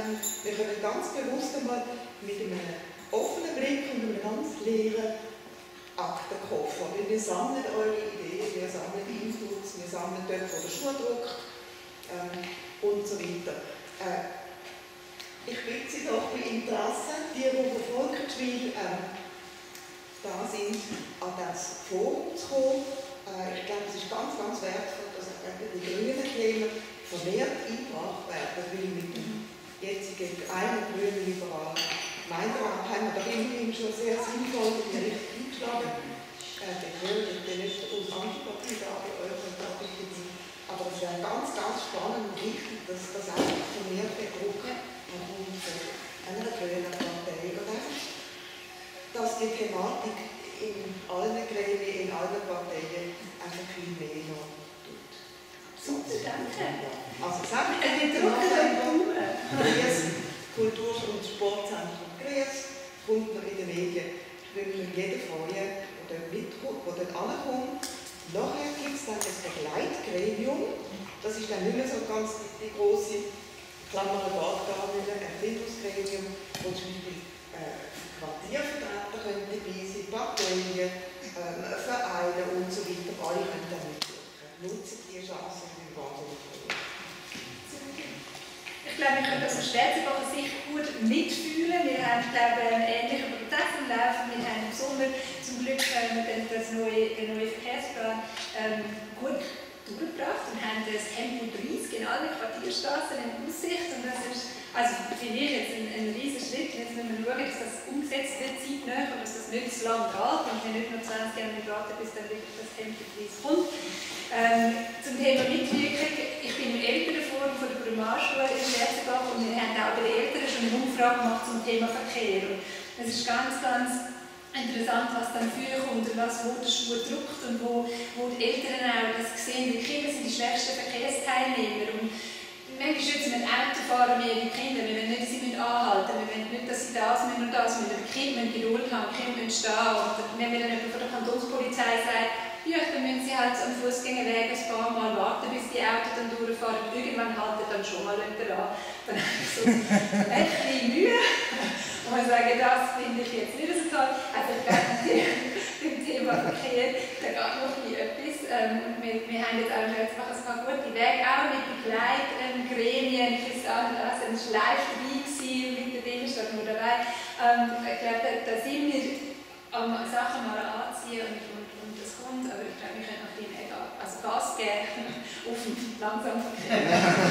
Speaker 11: Wir können ganz bewusst einmal mit einem offenen Blick und einem ganz leeren Aktenkoffer. Wir sammeln eure Ideen, wir sammeln Inputs, wir sammeln dort, wo der Schuh drückt und so weiter. Ich bitte Sie doch bei Interesse, die verfolgen da sind, an das Forum zu kommen. Ich glaube, es ist ganz, ganz wertvoll, dass auch die grünen Themen vermehrt eingebracht werden, weil mit dem jetzigen einen grünen liberalen Gemeinderat haben wir da immerhin schon sehr sinnvoll in die Richtung eingeschlagen. Ich höre nicht aus Antipathie da bei euch und da bitte Sie. Aber es wäre ganz, ganz spannend und wichtig, dass das einfach vermehrt der Druck kommt einer grünen Partei. Und einfach, dass die Thematik in allen Gremien, in allen Parteien einfach viel mehr noch tut.
Speaker 1: Super, danke.
Speaker 11: Also sagen wir den Grüß, Kultur- und Sportzentrum Grüß, kommt noch in den Medien. Ich würde mich jeden freuen, der dort mitkommt, der dort ankommt. Nachher gibt es dann das Begleitgremium. Das ist dann nicht mehr so ganz die grosse Klammer da mit einem Erfindungsgremium, wo zum Beispiel Quartiervertreter können dabei sein, Parteien, Vereine und so weiter. Alle können da mitwirken. Nutzen die Chance für die wahnsinnig.
Speaker 1: Ich glaube, wir können das aus Schwarzenbacher Sicht gut mitfühlen. Wir haben, glaube ich, einen ähnlichen Prozess am Laufen. Wir haben im Sommer zum Glück den neuen Verkehrsplan gut durchgebracht und haben das Tempo 30 in allen Quartierstraßen in Aussicht. Und das ist, also finde ich jetzt ein riesiger Schritt. Jetzt müssen wir schauen, dass das umgesetzt wird zeitnah und dass das nicht so lange geht und wir nicht nur 20 Jahre warten, bis dann wirklich das Tempo 30 kommt. Zum Thema Mitwirkung, ich bin im Elternforum von der Primarschule in Schwarzenbach und wir haben auch bei den Eltern schon eine Umfrage gemacht zum Thema Verkehr. Und es ist ganz, ganz interessant, was dann vorkommt und was, wo der Schuh drückt und wo die Eltern auch das sehen, die Kinder sind die schwächsten Verkehrsteilnehmer. Und manchmal schützen wir Auto fahren mehr wie die Kinder, wir wollen nicht, dass sie anhalten, wir wollen nicht, dass sie das müssen und das müssen. Die Kinder müssen Geduld haben, die Kinder müssen stehen. Und wenn mir dann jemand von der Kantonspolizei sagt, ja, dann müssen sie halt am Fußgängerweg ein paar Mal warten, bis die Autos dann durchfahren. Und irgendwann halten dann schon mal jemand an. Dann habe ich so ein bisschen Mühe. Und man sagt, das finde ich jetzt nicht so toll. Also ich glaube, dem Thema Verkehr, da geht noch nie etwas. Und wir haben jetzt auch schon einfach ein paar gute Wege, auch mit Begleitgremien. Christian, das war live dabei mit der Demonstration nur dabei. Ich glaube, da sind wir am Sachen mal anziehen und das kommt, aber ich glaube, wir können noch viel mehr Gas geben auf langsam Verkehr.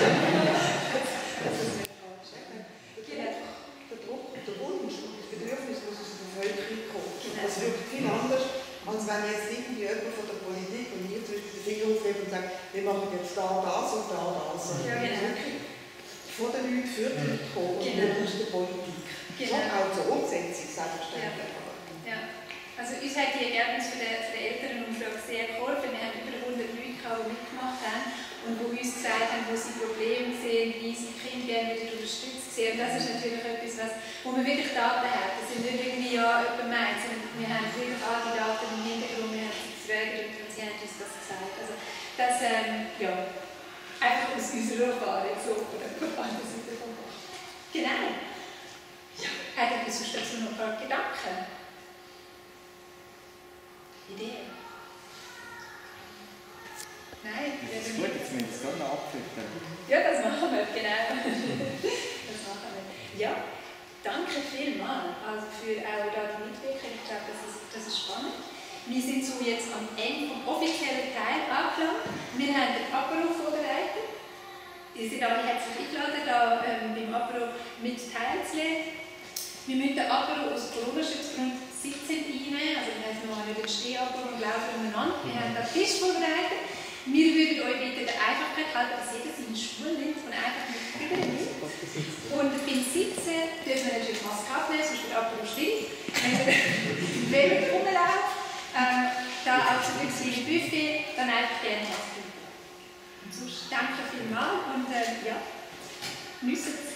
Speaker 11: Der Druck und der Wunsch und das Bedürfnis muss aus der Bevölkerung kommen. Das wirkt viel anders, als wenn jetzt irgendwie jemand von der Politik und mir zum Beispiel den Finger aufhebt und sagt, wir machen jetzt da das und da das.
Speaker 1: Ja, genau.
Speaker 11: Von den Leuten für die Leute kommen und nicht aus der Politik.
Speaker 1: Genau.
Speaker 11: Schon auch zur Umsetzung, selbstverständlich.
Speaker 1: Ja. Also uns hat die Ergebnisse für die Elternumfrage sehr geholfen. Wir haben über 100 Leute, die mitgemacht haben und die uns gesagt haben, wo sie Probleme sehen, wie sie die Kinder gerne wieder unterstützt sehen. Und das ist natürlich etwas, wo wir wirklich Daten haben. Das sind nicht irgendwie jemand meint, sondern wir haben wirklich all die Daten im Hintergrund, wir haben sie gefragt und sie haben uns das gesagt. Also das, ja, einfach aus unserer Erfahrung so von der Seite von Gott. Genau. Ja. Hättet ihr sonst dazu noch ein paar Gedanken? Ideen? Nein?
Speaker 10: Das ist gut, jetzt müssen wir es gerne abfüttern.
Speaker 1: Ja, das machen wir, genau. Das machen wir. Ja, danke vielmals also für auch da die Mitwirkung. Ich glaube, das ist spannend. Wir sind so jetzt am Ende vom offiziellen Teil angelangt. Wir haben den Apero vorbereitet. Ihr seid alle herzlich eingeladen, da beim Apero mit teilzunehmen. Wir müssen den Apero aus Corona-Schutzgründen sitzen einnehmen, also wir haben noch nicht den Stehapero und laufen umeinander. Wir haben den Tisch vorbereitet. Wir würden euch bitten, der Einfachheit halten, dass jeder seinen Stuhl nimmt und einfach mit übernimmt. Und beim Sitzen dürfen wir natürlich Maske abnehmen, sonst wird Apero still. Wenn ihr rumlauft, da auch zurück im Buffet, dann einfach gerne Maske. Und sonst danke vielmals und ja, nüssen